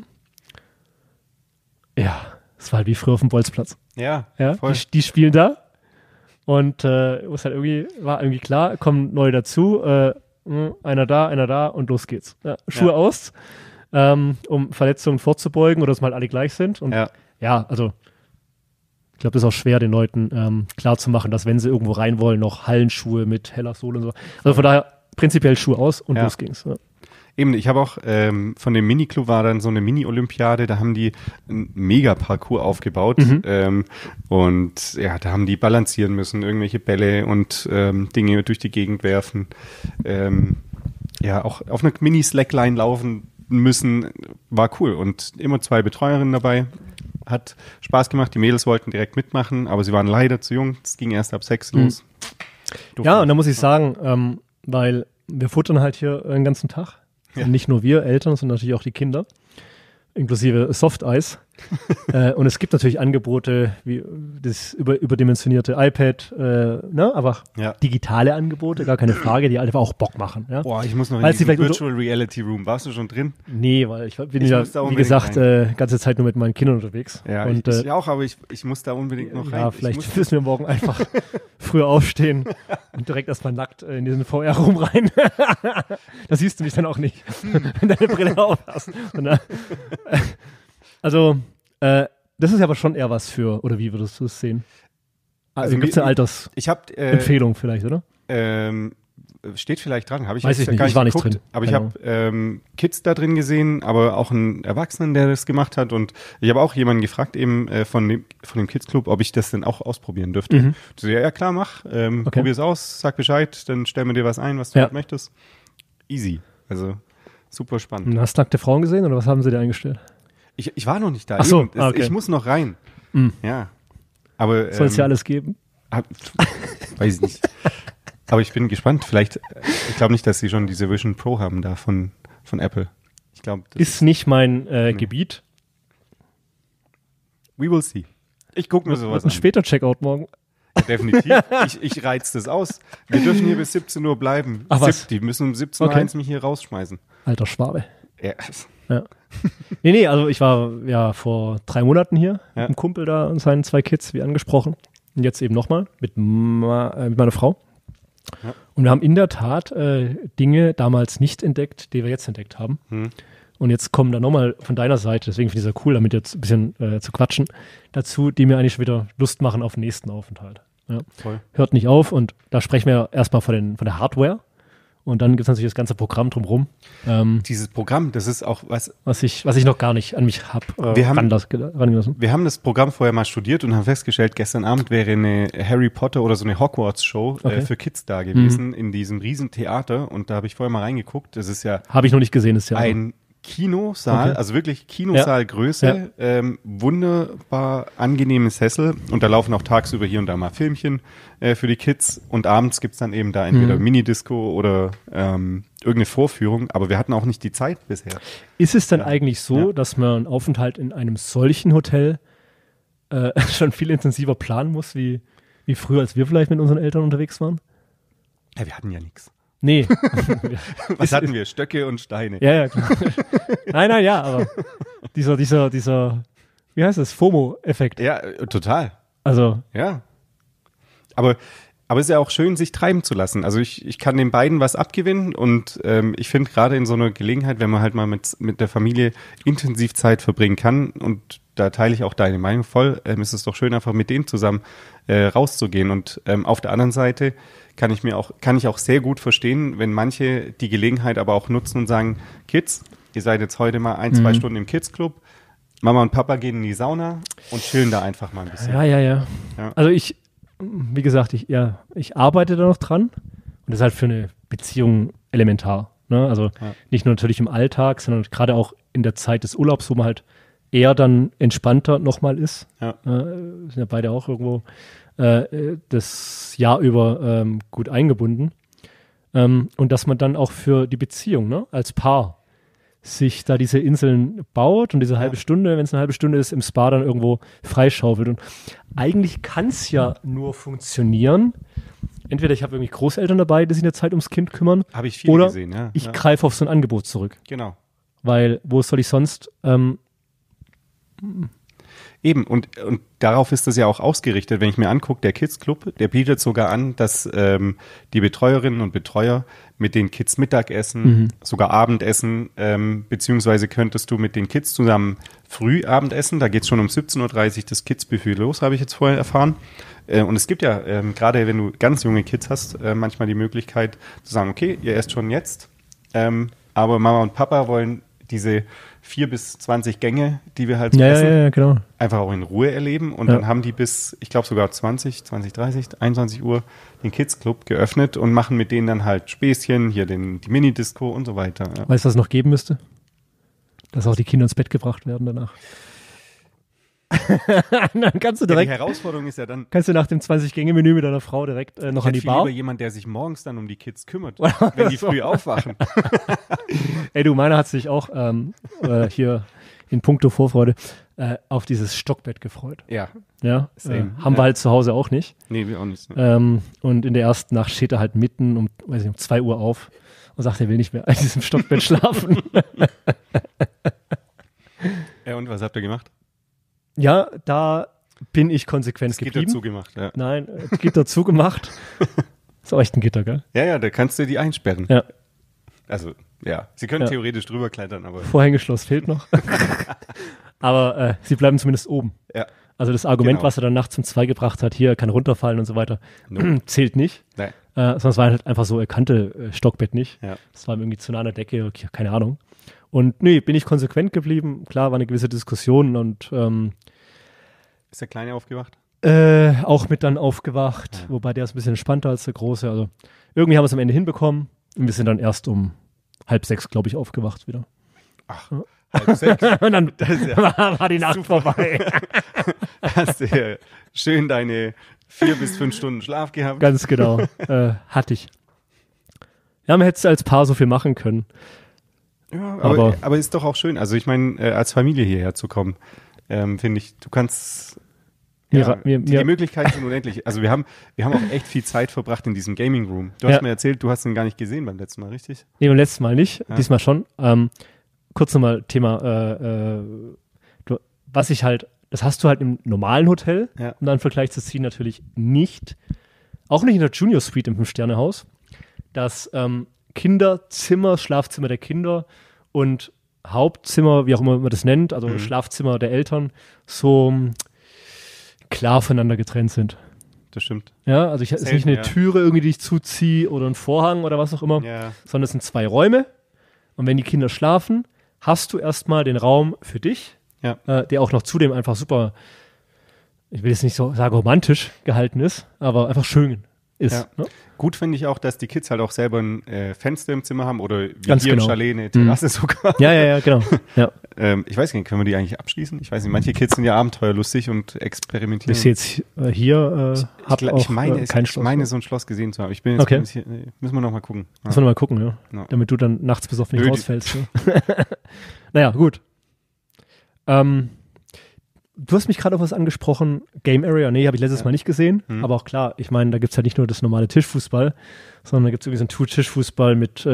Ja, es war halt wie früher auf dem Bolzplatz. Ja, voll. Die spielen da. Und war irgendwie klar, kommen neue dazu, einer da und los geht's. Schuhe aus, um Verletzungen vorzubeugen oder dass mal alle gleich sind. Und also ich glaube, das ist auch schwer, den Leuten klarzumachen, dass wenn sie irgendwo rein wollen, noch Hallenschuhe mit heller Sohle und so. Also von daher prinzipiell Schuhe aus und los ging's. Ja. Eben, ich habe auch von dem Mini-Club war dann so eine Mini-Olympiade, da haben die einen Mega-Parcours aufgebaut und ja, da haben die balancieren müssen, irgendwelche Bälle und Dinge durch die Gegend werfen, auch auf einer Mini-Slackline laufen müssen, war cool und immer 2 Betreuerinnen dabei, hat Spaß gemacht, die Mädels wollten direkt mitmachen, aber sie waren leider zu jung, es ging erst ab 6 los. Ja, und da muss ich sagen, weil wir futtern halt hier den ganzen Tag. Ja. Und nicht nur wir Eltern, sondern natürlich auch die Kinder, inklusive Softeis. Und es gibt natürlich Angebote wie das überdimensionierte iPad, aber digitale Angebote, gar keine Frage, die einfach auch Bock machen. Ja? Boah, ich muss noch in diesen Virtual Reality Room. Warst du schon drin? Nee, weil ich bin ja, wie gesagt, ganze Zeit nur mit meinen Kindern unterwegs. Ja, und, ich auch, aber ich muss da unbedingt noch rein. Ja, vielleicht müssen wir morgen einfach früher aufstehen und direkt erstmal nackt in diesen VR-Room rein. Da siehst du mich dann auch nicht, wenn deine Brille auf hast. Also, das ist aber schon eher was für, oder wie würdest du es sehen? Also gibt es eine Altersempfehlung vielleicht, oder? Steht vielleicht dran, habe ich Weiß ich nicht, ich war nicht drin. Aber ich habe Kids da drin gesehen, aber auch einen Erwachsenen, der das gemacht hat und ich habe auch jemanden gefragt eben von dem Kids Club, ob ich das denn auch ausprobieren dürfte. So, ja klar, mach, probier's aus, sag Bescheid, dann stellen wir dir was ein, was du möchtest. Easy, also super spannend. Und hast du nackte Frauen gesehen oder was haben sie dir eingestellt? Ich war noch nicht da. Ach so, okay. Ich muss noch rein. Ja. Aber soll es ja alles geben? Weiß ich nicht. Aber ich bin gespannt. Vielleicht, ich glaube nicht, dass sie schon diese Vision Pro haben da von Apple. Ich glaube, ist nicht mein Gebiet. We will see. Ich gucke mir sowas an. Ein später Checkout morgen. Ja, definitiv. Ich reiz das aus. Wir dürfen hier bis 17 Uhr bleiben. Ach, was? Die müssen um 17:01 Uhr mich hier rausschmeißen. Alter Schwabe. Ja. Nee, also ich war ja vor 3 Monaten hier mit einem Kumpel da und seinen 2 Kids, wie angesprochen. Und jetzt eben nochmal mit meiner Frau. Ja. Und wir haben in der Tat Dinge damals nicht entdeckt, die wir jetzt entdeckt haben. Und jetzt kommen da nochmal von deiner Seite, deswegen finde ich es ja cool, damit jetzt ein bisschen zu quatschen, dazu, die mir eigentlich wieder Lust machen auf den nächsten Aufenthalt. Ja. Voll. Hört nicht auf und da sprechen wir erstmal von der Hardware und dann gibt es natürlich das ganze Programm drumherum. Dieses Programm, das ist auch was ich noch gar nicht an mich habe rangelassen. Wir haben das Programm vorher mal studiert und haben festgestellt, gestern Abend wäre eine Harry Potter oder so eine Hogwarts-Show für Kids da gewesen in diesem riesen Theater und da habe ich vorher mal reingeguckt. Das ist ja habe ich noch nicht gesehen, ist ja ein Kinosaal, also wirklich Kinosaalgröße, wunderbar angenehme Sessel und da laufen auch tagsüber hier und da mal Filmchen für die Kids und abends gibt es dann eben da entweder Minidisco oder irgendeine Vorführung, aber wir hatten auch nicht die Zeit bisher. Ist es dann eigentlich so, dass man einen Aufenthalt in einem solchen Hotel schon viel intensiver planen muss, wie früher, als wir vielleicht mit unseren Eltern unterwegs waren? Ja, wir hatten ja nichts. Nee. Was hatten wir? Stöcke und Steine. Ja, klar. Nein, ja, aber dieser, wie heißt das? FOMO-Effekt. Ja, total. Also. Ja. Aber es ist ja auch schön, sich treiben zu lassen. Also ich kann den beiden was abgewinnen und ich finde gerade in so einer Gelegenheit, wenn man halt mal mit der Familie intensiv Zeit verbringen kann und da teile ich auch deine Meinung voll, ist es doch schön, einfach mit denen zusammen rauszugehen. Und auf der anderen Seite kann ich auch sehr gut verstehen, wenn manche die Gelegenheit aber auch nutzen und sagen, Kids, ihr seid jetzt heute mal 1-2 Stunden im Kids-Club, Mama und Papa gehen in die Sauna und chillen da einfach mal ein bisschen. Ja. Also wie gesagt, ich arbeite da noch dran und das ist halt für eine Beziehung elementar. Ne? Also nicht nur natürlich im Alltag, sondern gerade auch in der Zeit des Urlaubs, wo man halt eher dann entspannter nochmal ist. Ja. Sind ja beide auch irgendwo das Jahr über gut eingebunden. Und dass man dann auch für die Beziehung, ne, als Paar sich da diese Inseln baut und diese halbe Stunde, wenn es eine halbe Stunde ist, im Spa dann irgendwo freischaufelt. Und eigentlich kann es ja nur funktionieren. Entweder ich habe irgendwie Großeltern dabei, die sich in der Zeit ums Kind kümmern. Habe ich viel oder gesehen, ja. Ich greife auf so ein Angebot zurück. Genau. Weil, wo soll ich sonst Eben, und darauf ist das ja auch ausgerichtet. Wenn ich mir angucke, der Kids Club, der bietet sogar an, dass die Betreuerinnen und Betreuer mit den Kids Mittagessen, sogar Abendessen, beziehungsweise könntest du mit den Kids zusammen früh Abendessen, da geht es schon um 17.30 Uhr das Kids-Buffet los, habe ich jetzt vorher erfahren. Und es gibt ja, gerade wenn du ganz junge Kids hast, manchmal die Möglichkeit zu sagen, okay, ihr esst schon jetzt, aber Mama und Papa wollen diese 4 bis 20 Gänge, die wir halt so essen, genau. einfach auch in Ruhe erleben. Und dann haben die bis, ich glaube sogar 30, 21 Uhr den Kids Club geöffnet und machen mit denen dann halt Späßchen, hier die Mini-Disco und so weiter. Ja. Weißt du, was es noch geben müsste? Dass auch die Kinder ins Bett gebracht werden danach. Dann kannst du direkt. Die Herausforderung ist ja dann. Kannst du nach dem 20-Gänge-Menü mit deiner Frau direkt noch an die Bar? Lieber jemand, der sich morgens dann um die Kids kümmert, wenn die früh aufwachen. Ey, du, meiner hat sich auch hier in puncto Vorfreude auf dieses Stockbett gefreut. Ja. Haben wir halt zu Hause auch nicht. Nee, wir auch nicht. Ne? Und in der ersten Nacht steht er halt mitten um 2 Uhr auf und sagt, er will nicht mehr in diesem Stockbett schlafen. Ja, und was habt ihr gemacht? Ja, da bin ich konsequent das geblieben. Gitter zugemacht, ja. Nein, Gitter zugemacht. Ist auch echt ein Gitter, gell? Ja, da kannst du die einsperren. Ja. Also, ja, sie können theoretisch drüber klettern, aber... Vorhängeschloss fehlt noch. Aber sie bleiben zumindest oben. Ja. Also das Argument, was er dann nachts um 2 gebracht hat, hier kann runterfallen und so weiter, zählt nicht. Nein. Sondern es war halt einfach so, er kannte Stockbett nicht. Ja. Das war ihm irgendwie zu nah an der Decke, okay, keine Ahnung. Und nee, bin ich konsequent geblieben. Klar, war eine gewisse Diskussion und ist der Kleine aufgewacht? Auch mit dann aufgewacht, wobei der ist ein bisschen entspannter als der Große. Also irgendwie haben wir es am Ende hinbekommen und wir sind dann erst um 5:30, glaube ich, aufgewacht wieder. Ach, 5:30? Und dann war die Nacht vorbei. Hast du ja schön deine 4 bis 5 Stunden Schlaf gehabt? Ganz genau, hatte ich. Ja, man hätte es als Paar so viel machen können. Ja, aber ist doch auch schön. Also ich meine, als Familie hierher zu kommen, finde ich, du kannst... die Möglichkeiten sind unendlich. Also wir haben auch echt viel Zeit verbracht in diesem Gaming Room. Du hast mir erzählt, du hast ihn gar nicht gesehen beim letzten Mal, richtig? Nee, beim letzten Mal nicht, diesmal schon. Kurz nochmal Thema, was ich halt, das hast du halt im normalen Hotel, um dann einen Vergleich zu ziehen, natürlich nicht. Auch nicht in der Junior Suite im 5-Sterne-Haus. Das Kinderzimmer, Schlafzimmer der Kinder und Hauptzimmer, wie auch immer man das nennt, also Schlafzimmer der Eltern, so klar voneinander getrennt sind. Das stimmt. Ja, also es ist nicht eine Türe irgendwie, die ich zuziehe oder ein Vorhang oder was auch immer, sondern es sind 2 Räume. Und wenn die Kinder schlafen, hast du erstmal den Raum für dich, der auch noch zudem einfach super, ich will jetzt nicht so sagen romantisch gehalten ist, aber einfach schön ist. Ja. Ne? Gut finde ich auch, dass die Kids halt auch selber ein Fenster im Zimmer haben oder wie Ganz hier genau. im Chalet eine Terrasse sogar. Ja, genau. Ja. Ich weiß nicht, können wir die eigentlich abschließen? Ich weiß nicht, manche Kids sind ja abenteuerlustig und experimentieren. Ich sehe jetzt hier, ich meine, kein Schloss. Ich meine, so ein Schloss gesehen zu haben. Ich bin jetzt hier, müssen wir noch mal gucken. Müssen wir noch mal gucken, ja. Damit du dann nachts besoffen nicht rausfällst. Ne? Naja, gut. Du hast mich gerade auf was angesprochen, Game Area, nee, habe ich letztes Mal nicht gesehen, aber auch klar, ich meine, da gibt es halt nicht nur das normale Tischfußball, sondern da gibt es irgendwie so einen Tischfußball mit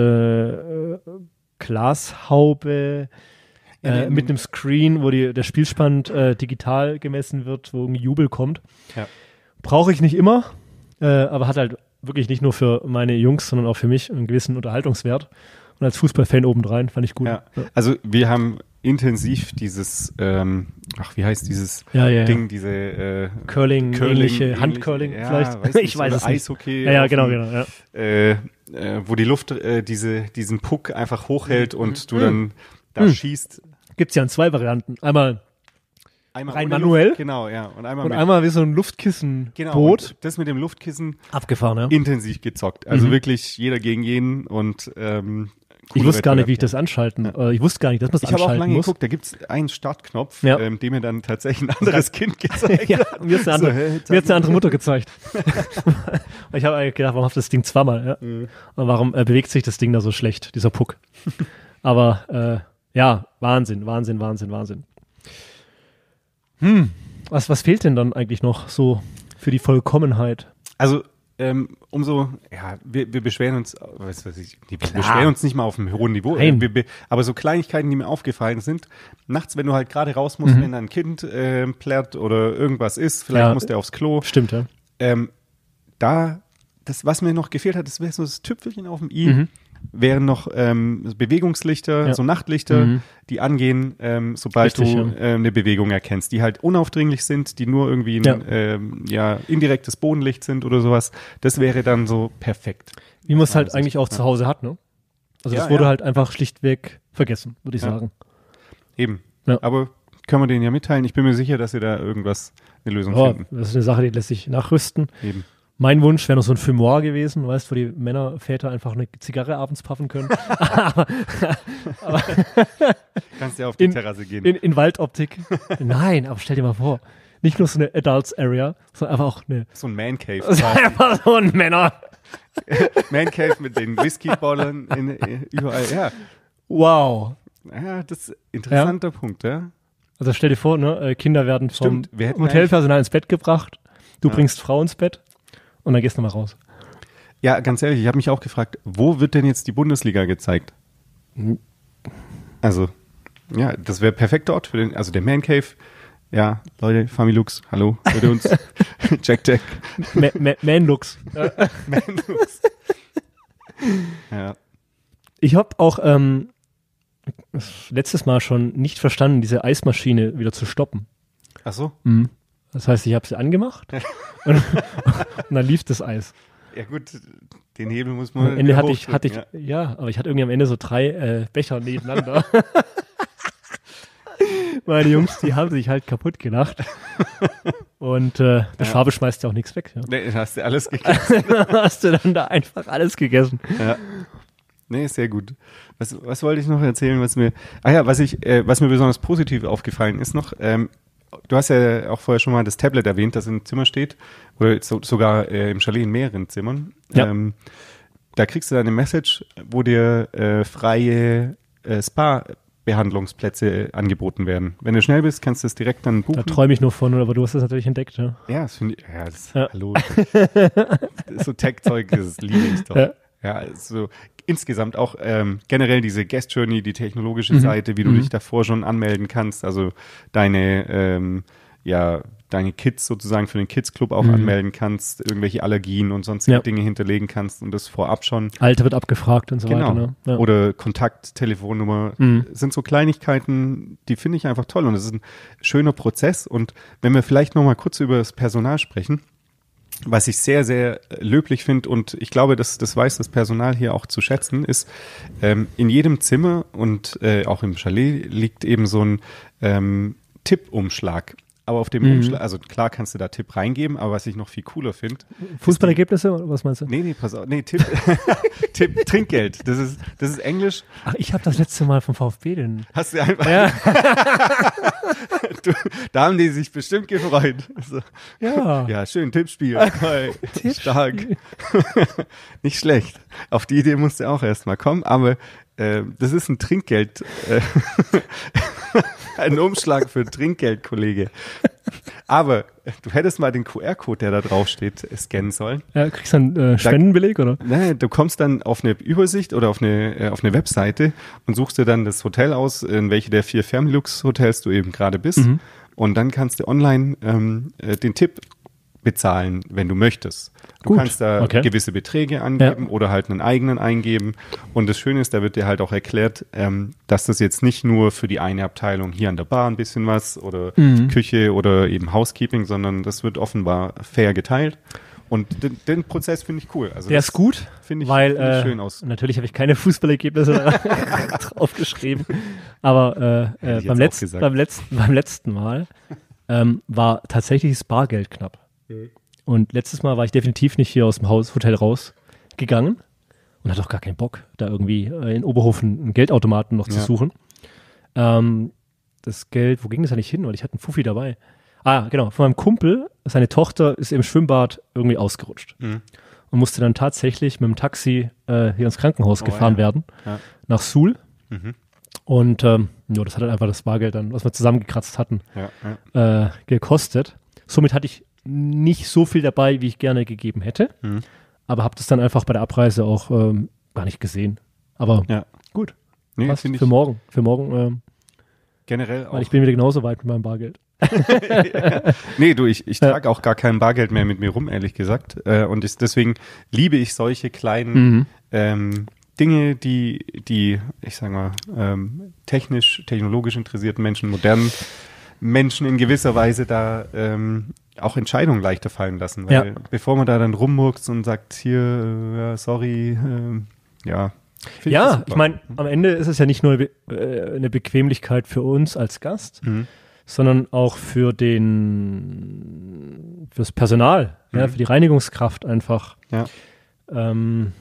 Glashaube, mit einem Screen, wo der Spielstand digital gemessen wird, wo irgendwie Jubel kommt. Ja. Brauche ich nicht immer, aber hat halt wirklich nicht nur für meine Jungs, sondern auch für mich einen gewissen Unterhaltungswert. Und als Fußballfan obendrein fand ich gut. Ja. Also wir haben intensiv dieses, wie heißt dieses Ding, diese Curling-ähnliche Handcurling vielleicht? Ich weiß es nicht. Eishockey. Ja, genau. Ja. Wo die Luft diesen Puck einfach hochhält und du dann da schießt. Gibt es ja in 2 Varianten. Einmal rein manuell. Luft, genau, ja. Und einmal wie so ein Luftkissen-Boot. Genau, das mit dem Luftkissen. Abgefahren, ja. Intensiv gezockt. Also wirklich jeder gegen jeden und ich wusste gar nicht, wie ich das anschalten. Ich wusste gar nicht, dass man es anschalten muss. Ich habe auch lange geguckt, da gibt es einen Startknopf, dem mir dann tatsächlich ein anderes Kind gezeigt hat. Mir hat eine andere Mutter gezeigt. Ich habe eigentlich gedacht, warum hat das Ding zweimal? Ja? Und warum bewegt sich das Ding da so schlecht, dieser Puck? Aber Wahnsinn. Was fehlt denn dann eigentlich noch so für die Vollkommenheit? Also wir beschweren uns, wir beschweren uns nicht mal auf einem hohen Niveau, aber so Kleinigkeiten, die mir aufgefallen sind, nachts, wenn du halt gerade raus musst, wenn da ein Kind plärt oder irgendwas ist, vielleicht muss der aufs Klo. Stimmt, ja. Das, was mir noch gefehlt hat, das wäre so das Tüpfelchen auf dem i, wären noch Bewegungslichter, so Nachtlichter, die angehen, sobald du eine Bewegung erkennst, die halt unaufdringlich sind, die nur irgendwie ein indirektes Bodenlicht sind oder sowas. Das wäre dann so perfekt. Wie man es halt eigentlich auch zu Hause hat, ne? Also das wurde halt einfach schlichtweg vergessen, würde ich sagen. Eben. Ja. Aber können wir denen ja mitteilen. Ich bin mir sicher, dass sie da eine Lösung finden. Das ist eine Sache, die lässt sich nachrüsten. Eben. Mein Wunsch wäre noch so ein Fumoir gewesen, weißt du, wo die Väter einfach eine Zigarre abends puffen können. aber kannst ja auf die Terrasse gehen. In Waldoptik. Nein, aber stell dir mal vor, nicht nur so eine Adults Area, sondern einfach auch eine... So ein Man Cave. Einfach so ein Männer. Man Cave mit den Whisky-Ballern überall, ja. Wow. Ja, das ist ein interessanter Punkt, ja. Also stell dir vor, ne, Kinder werden vom Hotelpersonal ins Bett gebracht, du bringst Frau ins Bett. Und dann gehst du mal raus. Ja, ganz ehrlich, ich habe mich auch gefragt, wo wird denn jetzt die Bundesliga gezeigt? Also, ja, das wäre perfekter Ort für der Man Cave. Ja, Leute, Familux, hallo, bitte uns. Jack. Manlux. Manlux. Ja. Ich habe auch letztes Mal schon nicht verstanden, diese Eismaschine wieder zu stoppen. Ach so? Mhm. Das heißt, ich habe sie angemacht und dann lief das Eis. Ja gut, den Hebel muss man... Am Ende hatte ich, aber ich hatte irgendwie am Ende so 3 Becher nebeneinander. Meine Jungs, die haben sich halt kaputt gelacht. Und der Schwabe schmeißt ja auch nichts weg. Ja. Nee, hast du alles gegessen. Hast du dann da einfach alles gegessen. Ja. Nee, sehr gut. Was wollte ich noch erzählen, was mir besonders positiv aufgefallen ist noch, du hast ja auch vorher schon mal das Tablet erwähnt, das im Zimmer steht, oder sogar im Chalet in mehreren Zimmern. Ja. Da kriegst du dann eine Message, wo dir freie Spa-Behandlungsplätze angeboten werden. Wenn du schnell bist, kannst du es direkt dann buchen. Da träume ich nur von, aber du hast das natürlich entdeckt. Ja, das finde ich, hallo. So Tech-Zeug, das liebe ich doch. Ja, so insgesamt auch generell diese Guest Journey, die technologische Seite, wie du dich davor schon anmelden kannst, also deine deine Kids sozusagen für den Kids-Club auch anmelden kannst, irgendwelche Allergien und sonstige Dinge hinterlegen kannst und das vorab schon. Alter wird abgefragt und so weiter. Ne? Ja. Oder Kontakt, Telefonnummer. Sind so Kleinigkeiten, die finde ich einfach toll und es ist ein schöner Prozess. Und wenn wir vielleicht noch mal kurz über das Personal sprechen, was ich sehr, sehr löblich finde und ich glaube, das weiß das Personal hier auch zu schätzen, ist, in jedem Zimmer und auch im Chalet liegt eben so ein Tippumschlag. Aber auf dem Umschlag, also klar kannst du da Tipp reingeben, aber was ich noch viel cooler finde. Fußballergebnisse oder was meinst du? Nee, pass auf. Nee, Tipp, Trinkgeld. Das ist Englisch. Ach, ich habe das letzte Mal vom VfB den. Hast du einfach. Ja. Da haben die sich bestimmt gefreut. So. Ja. Ja, schön, Tippspiel. Stark. Nicht schlecht. Auf die Idee musste auch erstmal kommen, aber das ist ein Trinkgeld. Ein Umschlag für Trinkgeld, Kollege. Aber du hättest mal den QR-Code, der da drauf steht, scannen sollen. Ja, kriegst du einen Spendenbeleg, oder? Nein, du kommst dann auf eine Übersicht oder auf eine Webseite und suchst dir dann das Hotel aus, in welche der 4 Familux-Hotels du eben gerade bist. Und dann kannst du online den Tipp bezahlen, wenn du möchtest. Du kannst da gewisse Beträge angeben oder halt einen eigenen eingeben. Und das Schöne ist, da wird dir halt auch erklärt, dass das jetzt nicht nur für die eine Abteilung hier an der Bar ein bisschen was oder Küche oder eben Housekeeping, sondern das wird offenbar fair geteilt. Und den Prozess finde ich cool. Also der ist gut, find ich schön aus. Natürlich habe ich keine Fußballergebnisse draufgeschrieben, aber beim letzten Mal war tatsächlich das Bargeld knapp. Und letztes Mal war ich definitiv nicht hier aus dem Hotel rausgegangen und hatte auch gar keinen Bock, da irgendwie in Oberhofen einen Geldautomaten noch zu suchen. Das Geld, wo ging das eigentlich hin? Weil ich hatte einen Fuffi dabei. Ah, genau, von meinem Kumpel, seine Tochter ist im Schwimmbad irgendwie ausgerutscht und musste dann tatsächlich mit dem Taxi hier ins Krankenhaus gefahren werden, nach Suhl. Und das hat dann einfach das Bargeld dann, was wir zusammengekratzt hatten, gekostet. Somit hatte ich nicht so viel dabei, wie ich gerne gegeben hätte, aber habe das dann einfach bei der Abreise auch gar nicht gesehen. Aber gut, passt für morgen. Für morgen generell auch. Weil ich bin wieder genauso weit mit meinem Bargeld. Nee, du, ich trage auch gar kein Bargeld mehr mit mir rum, ehrlich gesagt. Und deswegen liebe ich solche kleinen Dinge, die ich sag mal, technologisch interessierten Menschen, modernen Menschen in gewisser Weise da auch Entscheidungen leichter fallen lassen. Weil bevor man da dann rummurkst und sagt, hier, sorry, ich meine, am Ende ist es ja nicht nur eine Bequemlichkeit für uns als Gast, sondern auch fürs Personal, für die Reinigungskraft einfach. Eine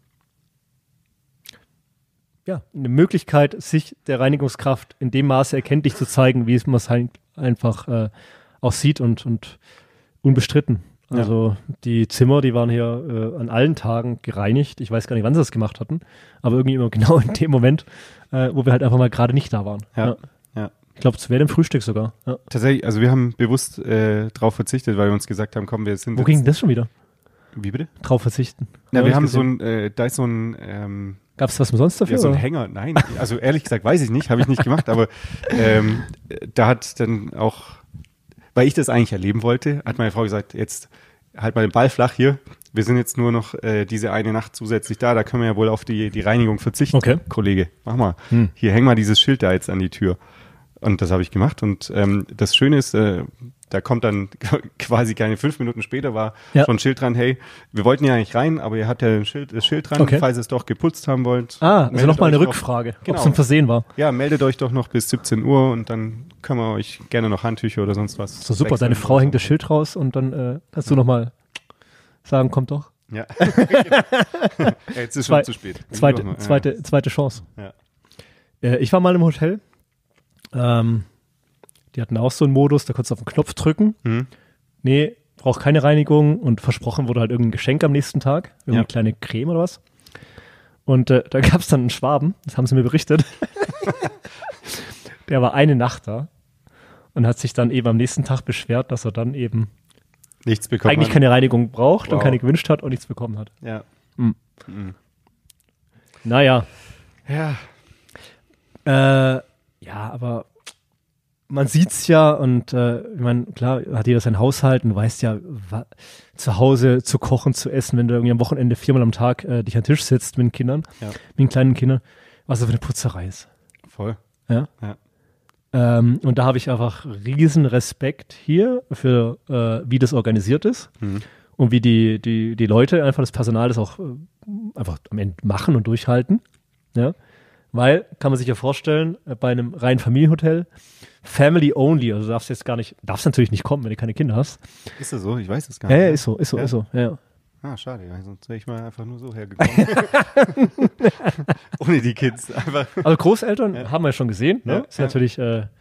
Möglichkeit, sich der Reinigungskraft in dem Maße erkenntlich zu zeigen, wie man es halt einfach auch sieht und unbestritten. Also die Zimmer, die waren hier an allen Tagen gereinigt. Ich weiß gar nicht, wann sie das gemacht hatten, aber irgendwie immer genau in dem Moment, wo wir halt einfach mal gerade nicht da waren. Ja. Ich glaube, zu dem Frühstück sogar. Ja. Tatsächlich, also wir haben bewusst drauf verzichtet, weil wir uns gesagt haben, komm, wir sind. Wo ging das schon wieder? Wie bitte? Drauf verzichten. Na, wir haben da ist so ein gab es was umsonst dafür? Ja, so ein Hänger. Nein, also ehrlich gesagt weiß ich nicht, habe ich nicht gemacht, aber da hat dann auch, weil ich das eigentlich erleben wollte, hat meine Frau gesagt, jetzt halt mal den Ball flach hier. Wir sind jetzt nur noch diese eine Nacht zusätzlich da können wir ja wohl auf die Reinigung verzichten. Okay. Kollege, mach mal. Hier, häng mal dieses Schild da jetzt an die Tür. Und das habe ich gemacht und das Schöne ist, da kommt dann quasi keine 5 Minuten später war schon ein Schild dran, hey, wir wollten ja eigentlich rein, aber ihr habt ja das Schild dran, falls ihr es doch geputzt haben wollt. Also nochmal eine Rückfrage, ob es ein Versehen war. Ja, meldet euch doch noch bis 17 Uhr und dann können wir euch gerne noch Handtücher oder sonst was. So super, deine Frau hängt das Schild raus und dann kannst du nochmal sagen, kommt doch. Ja. Jetzt ist schon zu spät. Zweite Chance. Ja. Ich war mal im Hotel. Die hatten auch so einen Modus, da konntest du auf den Knopf drücken. Nee, braucht keine Reinigung und versprochen wurde halt irgendein Geschenk am nächsten Tag. Irgendeine kleine Creme oder was. Und da gab es dann einen Schwaben, das haben sie mir berichtet. Der war eine Nacht da und hat sich dann eben am nächsten Tag beschwert, dass er dann eben nichts bekommen eigentlich keine Reinigung braucht und keine gewünscht hat und nichts bekommen hat. Ja. Naja. Ja. Ja, aber man sieht's ja und ich meine, klar hat jeder sein Haushalt und du weißt ja, zu Hause zu kochen, zu essen, wenn du irgendwie am Wochenende 4-mal am Tag dich an den Tisch sitzt mit den Kindern, mit den kleinen Kindern, was das für eine Putzerei ist. Voll. Ja. Und da habe ich einfach riesen Respekt hier für, wie das organisiert ist und wie die Leute, einfach das Personal, das auch einfach am Ende machen und durchhalten. Ja. Weil, kann man sich ja vorstellen, bei einem reinen Familienhotel, Family only, also darfst natürlich nicht kommen, wenn du keine Kinder hast. Ist das so? Ich weiß es gar nicht. Ja, ist so, ja. Ah, schade, sonst wäre ich mal einfach nur so hergekommen. Ohne die Kids. Einfach. Also Großeltern haben wir ja schon gesehen, ne? Ist natürlich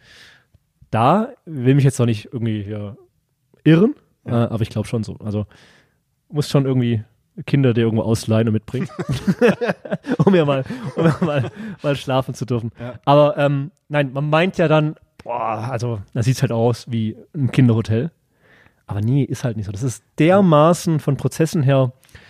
da, will mich jetzt noch nicht irgendwie irren, aber ich glaube schon so. Also muss schon irgendwie Kinder dir irgendwo ausleihen und mitbringen, um ja mal schlafen zu dürfen. Ja. Aber nein, man meint ja dann, also da sieht es halt aus wie ein Kinderhotel. Aber nee, ist halt nicht so. Das ist dermaßen von Prozessen her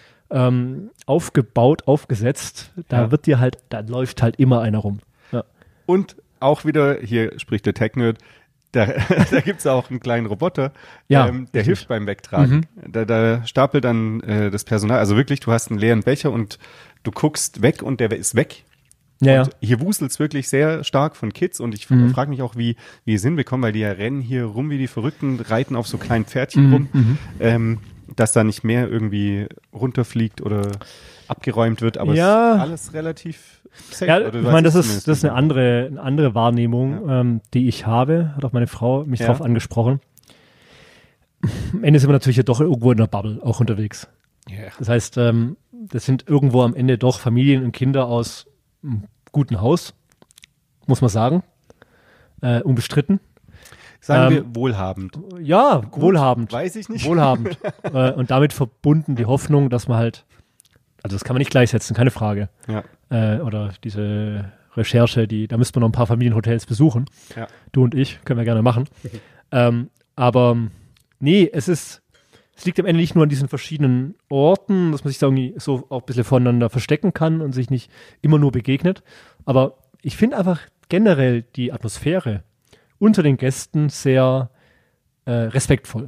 aufgebaut, aufgesetzt. Da läuft halt immer einer rum. Ja. Und auch wieder, hier spricht der Tech-Nerd, da gibt es auch einen kleinen Roboter, der hilft beim Wegtragen. Da stapelt dann das Personal, also wirklich, du hast einen leeren Becher und du guckst weg und der ist weg. Und hier wuselt es wirklich sehr stark von Kids und ich frage mich auch, wie es hinbekommen, weil die ja rennen hier rum wie die Verrückten, reiten auf so kleinen Pferdchen rum, dass da nicht mehr irgendwie runterfliegt oder abgeräumt wird, aber es ist alles relativ safe. Ja, ich meine, das ist eine andere Wahrnehmung, die ich habe, hat auch meine Frau mich drauf angesprochen. Am Ende sind wir natürlich ja doch irgendwo in der Bubble auch unterwegs. Yeah. Das heißt, das sind irgendwo am Ende doch Familien und Kinder aus guten Haus, muss man sagen, unbestritten. Sagen wir wohlhabend. Ja, gut, wohlhabend. Weiß ich nicht. Wohlhabend. Und damit verbunden die Hoffnung, dass man halt, also das kann man nicht gleichsetzen, keine Frage. Ja. Oder diese Recherche, da müsste man noch ein paar Familienhotels besuchen. Ja. Du und ich, können wir gerne machen. Aber nee, es liegt am Ende nicht nur an diesen verschiedenen Orten, dass man sich da irgendwie so auch ein bisschen voneinander verstecken kann und sich nicht immer nur begegnet. Aber ich finde einfach generell die Atmosphäre unter den Gästen sehr respektvoll.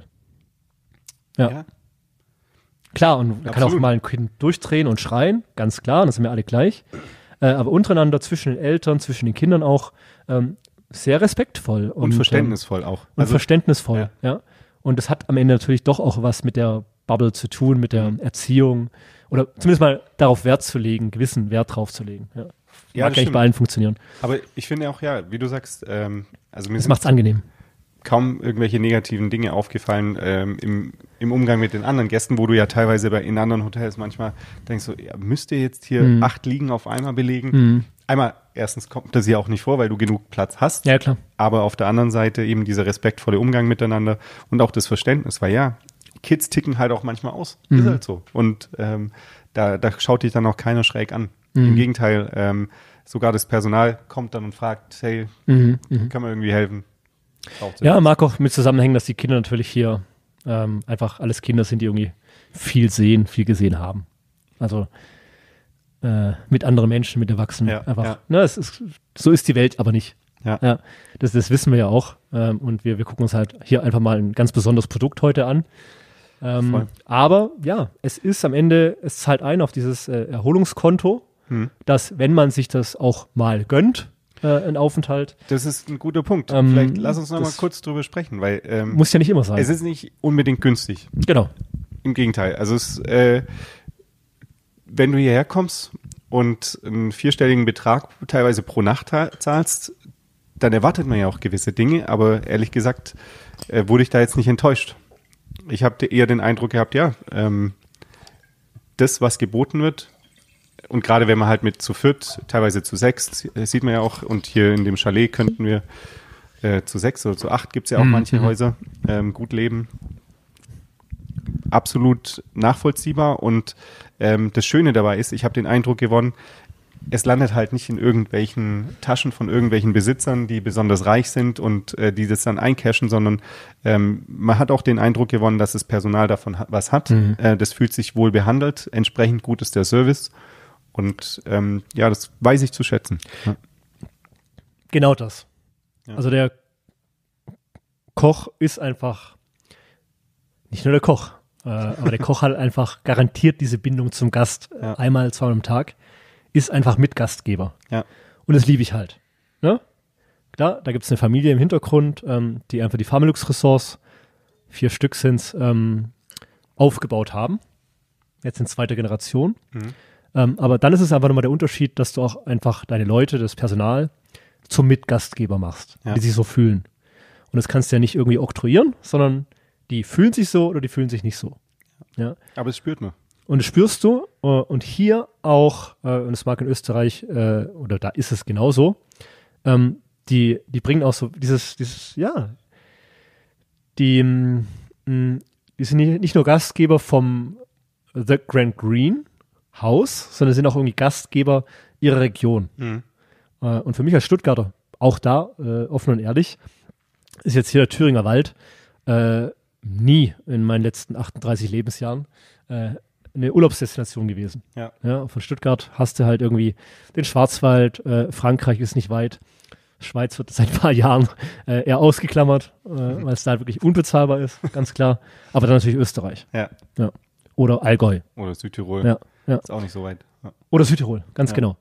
Ja. Klar, und man kann auch mal ein Kind durchdrehen und schreien, ganz klar, das sind wir alle gleich. Aber untereinander, zwischen den Eltern, zwischen den Kindern auch sehr respektvoll. Und verständnisvoll auch. Und verständnisvoll, ja. Und das hat am Ende natürlich doch auch was mit der Bubble zu tun, mit der Erziehung oder zumindest mal darauf Wert zu legen, gewissen Wert drauf zu legen. Ja, mag ja nicht bei allen funktionieren. Aber ich finde auch, wie du sagst, also mir das macht's angenehm. Kaum irgendwelche negativen Dinge aufgefallen im Umgang mit den anderen Gästen, wo du ja teilweise in anderen Hotels manchmal denkst, so, müsst ihr jetzt hier 8 Liegen auf einmal belegen? Einmal, erstens kommt das ja auch nicht vor, weil du genug Platz hast. Ja, klar. Aber auf der anderen Seite eben dieser respektvolle Umgang miteinander und auch das Verständnis, weil Kids ticken halt auch manchmal aus. Ist halt so. Und da schaut dich dann auch keiner schräg an. Im Gegenteil, sogar das Personal kommt dann und fragt, hey, kann man irgendwie helfen? Ja, mag auch mit zusammenhängen, dass die Kinder natürlich hier einfach alles Kinder sind, die irgendwie viel sehen, viel gesehen haben. Also mit anderen Menschen, mit Erwachsenen einfach. Ne, so ist die Welt aber nicht. Ja. Das wissen wir ja auch. Und wir gucken uns halt hier einfach mal ein ganz besonderes Produkt heute an. Aber ja, es ist am Ende, es zahlt ein auf dieses Erholungskonto, dass, wenn man sich das auch mal gönnt, ein Aufenthalt. Das ist ein guter Punkt. Vielleicht lass uns noch mal kurz drüber sprechen, weil muss ja nicht immer sein. Es ist nicht unbedingt günstig. Genau. Im Gegenteil. Also wenn du hierher kommst und einen 4-stelligen Betrag teilweise pro Nacht zahlst, dann erwartet man ja auch gewisse Dinge, aber ehrlich gesagt wurde ich da jetzt nicht enttäuscht. Ich habe eher den Eindruck gehabt, das, was geboten wird, und gerade wenn man halt mit zu 4, teilweise zu 6, sieht man ja auch, und hier in dem Chalet könnten wir zu 6 oder zu 8 gibt es ja auch manche Häuser, gut leben. Absolut nachvollziehbar, und das Schöne dabei ist, ich habe den Eindruck gewonnen, es landet halt nicht in irgendwelchen Taschen von irgendwelchen Besitzern, die besonders reich sind und die das dann eincashen, sondern man hat auch den Eindruck gewonnen, dass das Personal davon was hat. Das fühlt sich wohl behandelt, entsprechend gut ist der Service. Und das weiß ich zu schätzen. Ja. Genau das. Ja. Also Koch ist einfach nicht nur der Koch, aber der Koch hat einfach garantiert diese Bindung zum Gast einmal, zweimal am Tag, ist einfach Mitgastgeber. Ja. Und das liebe ich halt. Ne? Klar, da gibt es eine Familie im Hintergrund, die einfach die Familux-Ressorts, 4 Stück sind's, aufgebaut haben. Jetzt in 2. Generation. Aber dann ist es einfach nochmal der Unterschied, dass du auch einfach deine Leute, das Personal, zum Mitgastgeber machst, die sich so fühlen. Und das kannst du ja nicht irgendwie oktroyieren, sondern die fühlen sich so oder die fühlen sich nicht so. Ja. Aber es spürt man. Und das spürst du. Und hier auch, und es mag in Österreich, oder da ist es genauso, die bringen auch so dieses, die sind nicht nur Gastgeber vom The Grand Green Haus, sondern sind auch irgendwie Gastgeber ihrer Region. Und für mich als Stuttgarter, auch da, offen und ehrlich, ist jetzt hier der Thüringer Wald nie in meinen letzten 38 Lebensjahren eine Urlaubsdestination gewesen. Ja. Von Stuttgart hast du halt irgendwie den Schwarzwald, Frankreich ist nicht weit, Schweiz wird seit ein paar Jahren eher ausgeklammert, weil es da halt wirklich unbezahlbar ist, ganz klar. Aber dann natürlich Österreich. Ja. Oder Allgäu. Oder Südtirol. Ja. Ist auch nicht so weit. Ja. Oder Südtirol, ganz genau.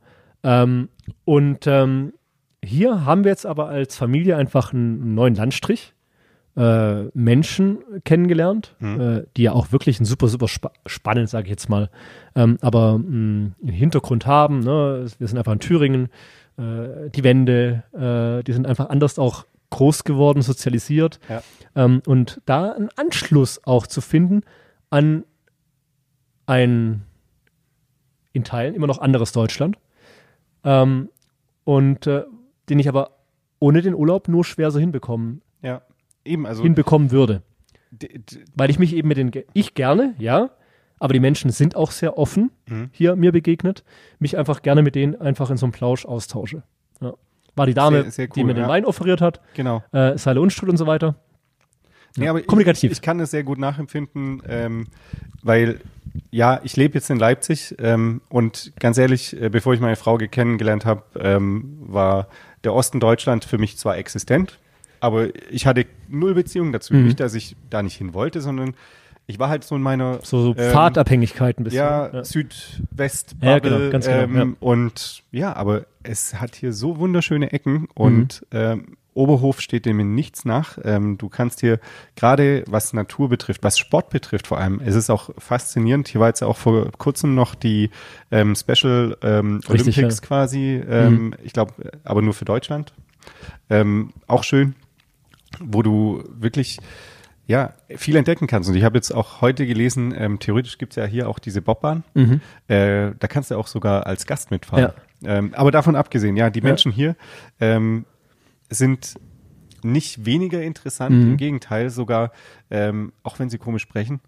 Hier haben wir jetzt aber als Familie einfach einen neuen Landstrich, Menschen kennengelernt, die ja auch wirklich ein super, super spannend, sage ich jetzt mal, aber einen Hintergrund haben. Ne? Wir sind einfach in Thüringen, die Wände, die sind einfach anders auch groß geworden, sozialisiert. Ja. Und da einen Anschluss auch zu finden an ein in Teilen immer noch anderes Deutschland. Den ich aber ohne den Urlaub nur schwer so hinbekommen würde. Weil ich mich eben ich gerne, ja, aber die Menschen sind auch sehr offen hier mir begegnet, mich einfach gerne mit denen einfach in so einem Plausch austausche. Ja. War die Dame, sehr, sehr cool, die mir den Wein offeriert hat, genau. Seile Unstrut und so weiter. Ja, aber kommunikativ. Ich kann das sehr gut nachempfinden, weil ich lebe jetzt in Leipzig und ganz ehrlich, bevor ich meine Frau kennengelernt habe, war der Osten Deutschland für mich zwar existent, aber ich hatte 0 Beziehung dazu. Nicht, dass ich da nicht hin wollte, sondern ich war halt so in meiner Fahrtabhängigkeit ein bisschen. Ja. Südwest-Bubble. Ja, ganz genau. Und aber es hat hier so wunderschöne Ecken und Oberhof steht dem in nichts nach. Du kannst hier gerade, was Natur betrifft, was Sport betrifft vor allem, es ist auch faszinierend. Hier war jetzt auch vor kurzem noch die Special Olympics quasi, ich glaube, aber nur für Deutschland. Auch schön, wo du wirklich viel entdecken kannst. Und ich habe jetzt auch heute gelesen, theoretisch gibt es ja hier auch diese Bobbahn. Da kannst du auch sogar als Gast mitfahren. Ja. Aber davon abgesehen, die Menschen hier sind nicht weniger interessant, im Gegenteil, sogar, auch wenn sie komisch sprechen.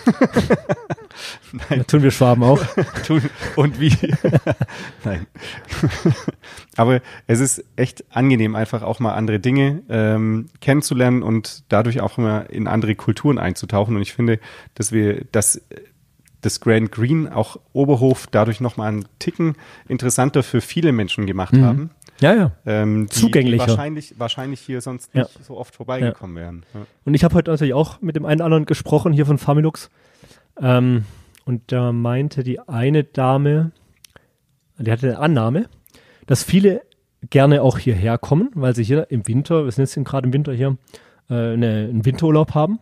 Nein. Das tun wir Schwaben auch. Und wie? Nein. Aber es ist echt angenehm, einfach auch mal andere Dinge kennenzulernen und dadurch auch mal in andere Kulturen einzutauchen. Und ich finde, dass das Grand Green, auch Oberhof, dadurch nochmal einen Ticken interessanter für viele Menschen gemacht haben. Ja. Zugänglicher. Die wahrscheinlich hier sonst nicht so oft vorbeigekommen wären. Ja. Und ich habe heute natürlich auch mit dem einen oder anderen gesprochen hier von Familux. Und da meinte die eine Dame, die hatte eine Annahme, dass viele gerne auch hierher kommen, weil sie hier im Winter, wir sind jetzt gerade im Winter hier, einen Winterurlaub haben,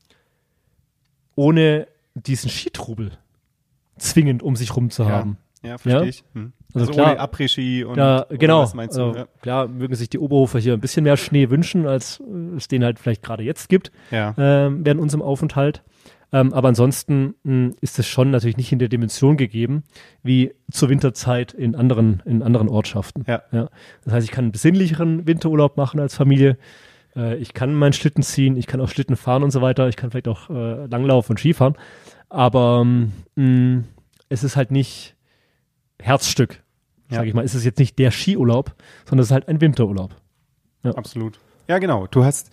ohne diesen Skitrubel zwingend um sich rum zu haben. Ja, verstehe ich. Also klar, ohne Après-Ski und genau. Was meinst du? Also, klar, mögen sich die Oberhofer hier ein bisschen mehr Schnee wünschen, als es den halt vielleicht gerade jetzt gibt, während unserem Aufenthalt. Aber ansonsten ist es schon natürlich nicht in der Dimension gegeben, wie zur Winterzeit in anderen Ortschaften. Ja. Das heißt, ich kann einen besinnlicheren Winterurlaub machen als Familie. Ich kann meinen Schlitten ziehen, ich kann auch Schlitten fahren und so weiter. Ich kann vielleicht auch Langlaufen und Skifahren. Aber es ist halt nicht Herzstück, sage ich mal. Es ist jetzt nicht der Skiurlaub, sondern es ist halt ein Winterurlaub. Ja. Absolut. Ja, genau. Du hast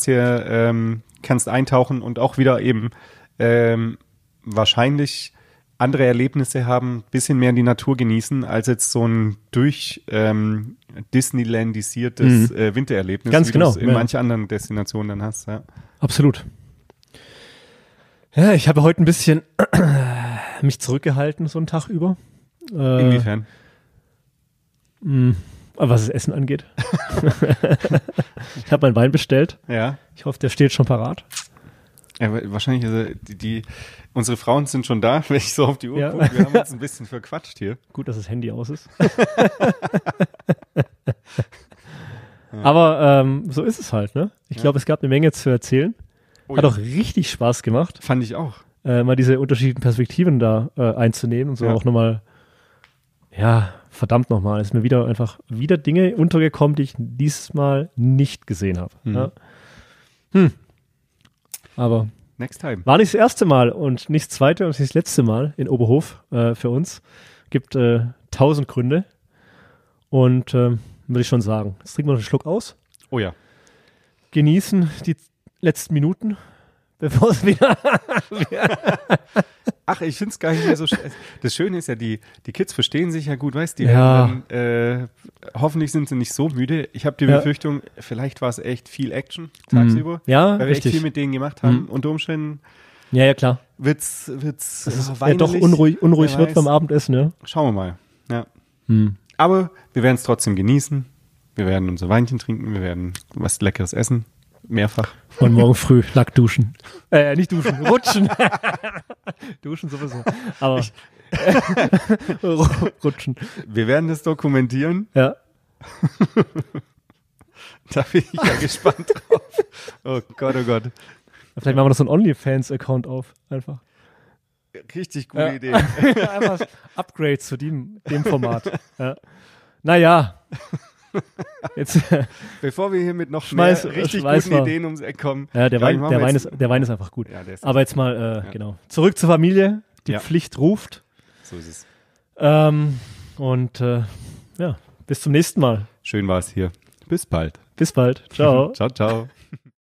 hier, kannst eintauchen und auch wieder eben wahrscheinlich andere Erlebnisse haben, bisschen mehr in die Natur genießen, als jetzt so ein Disneylandisiertes Wintererlebnis, Ganz genau, du es in manchen anderen Destinationen dann hast. Ja. Absolut. Ja, ich habe heute ein bisschen mich zurückgehalten, so einen Tag über. Inwiefern? Was das Essen angeht. Ich habe meinen Wein bestellt. Ja. Ich hoffe, der steht schon parat. Ja, wahrscheinlich, also unsere Frauen sind schon da, wenn ich so auf die Uhr gucke. Wir haben uns ein bisschen verquatscht hier. Gut, dass das Handy aus ist. Aber so ist es halt, ne? Ich glaube, es gab eine Menge zu erzählen. Hat auch richtig Spaß gemacht. Fand ich auch. Mal diese unterschiedlichen Perspektiven da einzunehmen und so auch nochmal, verdammt nochmal, ist mir wieder Dinge untergekommen, die ich diesmal nicht gesehen habe. Ja. Aber next time. War nicht das erste Mal und nicht das zweite und nicht das letzte Mal in Oberhof für uns. Gibt 1000 Gründe und würde ich schon sagen. Jetzt trinken wir noch einen Schluck aus. Oh ja. Genießen die letzten Minuten, bevor es wieder... Ach, ich finde es gar nicht mehr so schön. Das Schöne ist ja, die Kids verstehen sich ja gut, weißt du? Hoffentlich sind sie nicht so müde. Ich habe die Befürchtung, vielleicht war es echt viel Action tagsüber. Ja, weil wir richtig. echt viel mit denen gemacht haben. Unter Umständen klar. wird's Doch unruhig wird beim Abendessen, ja. Schauen wir mal. Ja. Aber wir werden es trotzdem genießen. Wir werden unser Weinchen trinken. Wir werden was Leckeres essen. Mehrfach. Und morgen früh nackt duschen. Nicht duschen, rutschen. Duschen sowieso. Aber rutschen. Wir werden das dokumentieren. Ja. Da bin ich ja gespannt drauf. Oh Gott, oh Gott. Vielleicht machen wir noch so einen OnlyFans-Account auf. Einfach. Richtig gute Idee. Einfach Upgrade zu dem Format. Ja. Naja. Jetzt, bevor wir hier mit noch mehr richtig guten Ideen ums Eck kommen. Ja, der Wein ist einfach gut. Ja, aber jetzt mal, genau. Zurück zur Familie. Die Pflicht ruft. So ist es. Bis zum nächsten Mal. Schön war es hier. Bis bald. Bis bald. Ciao. Ciao, ciao.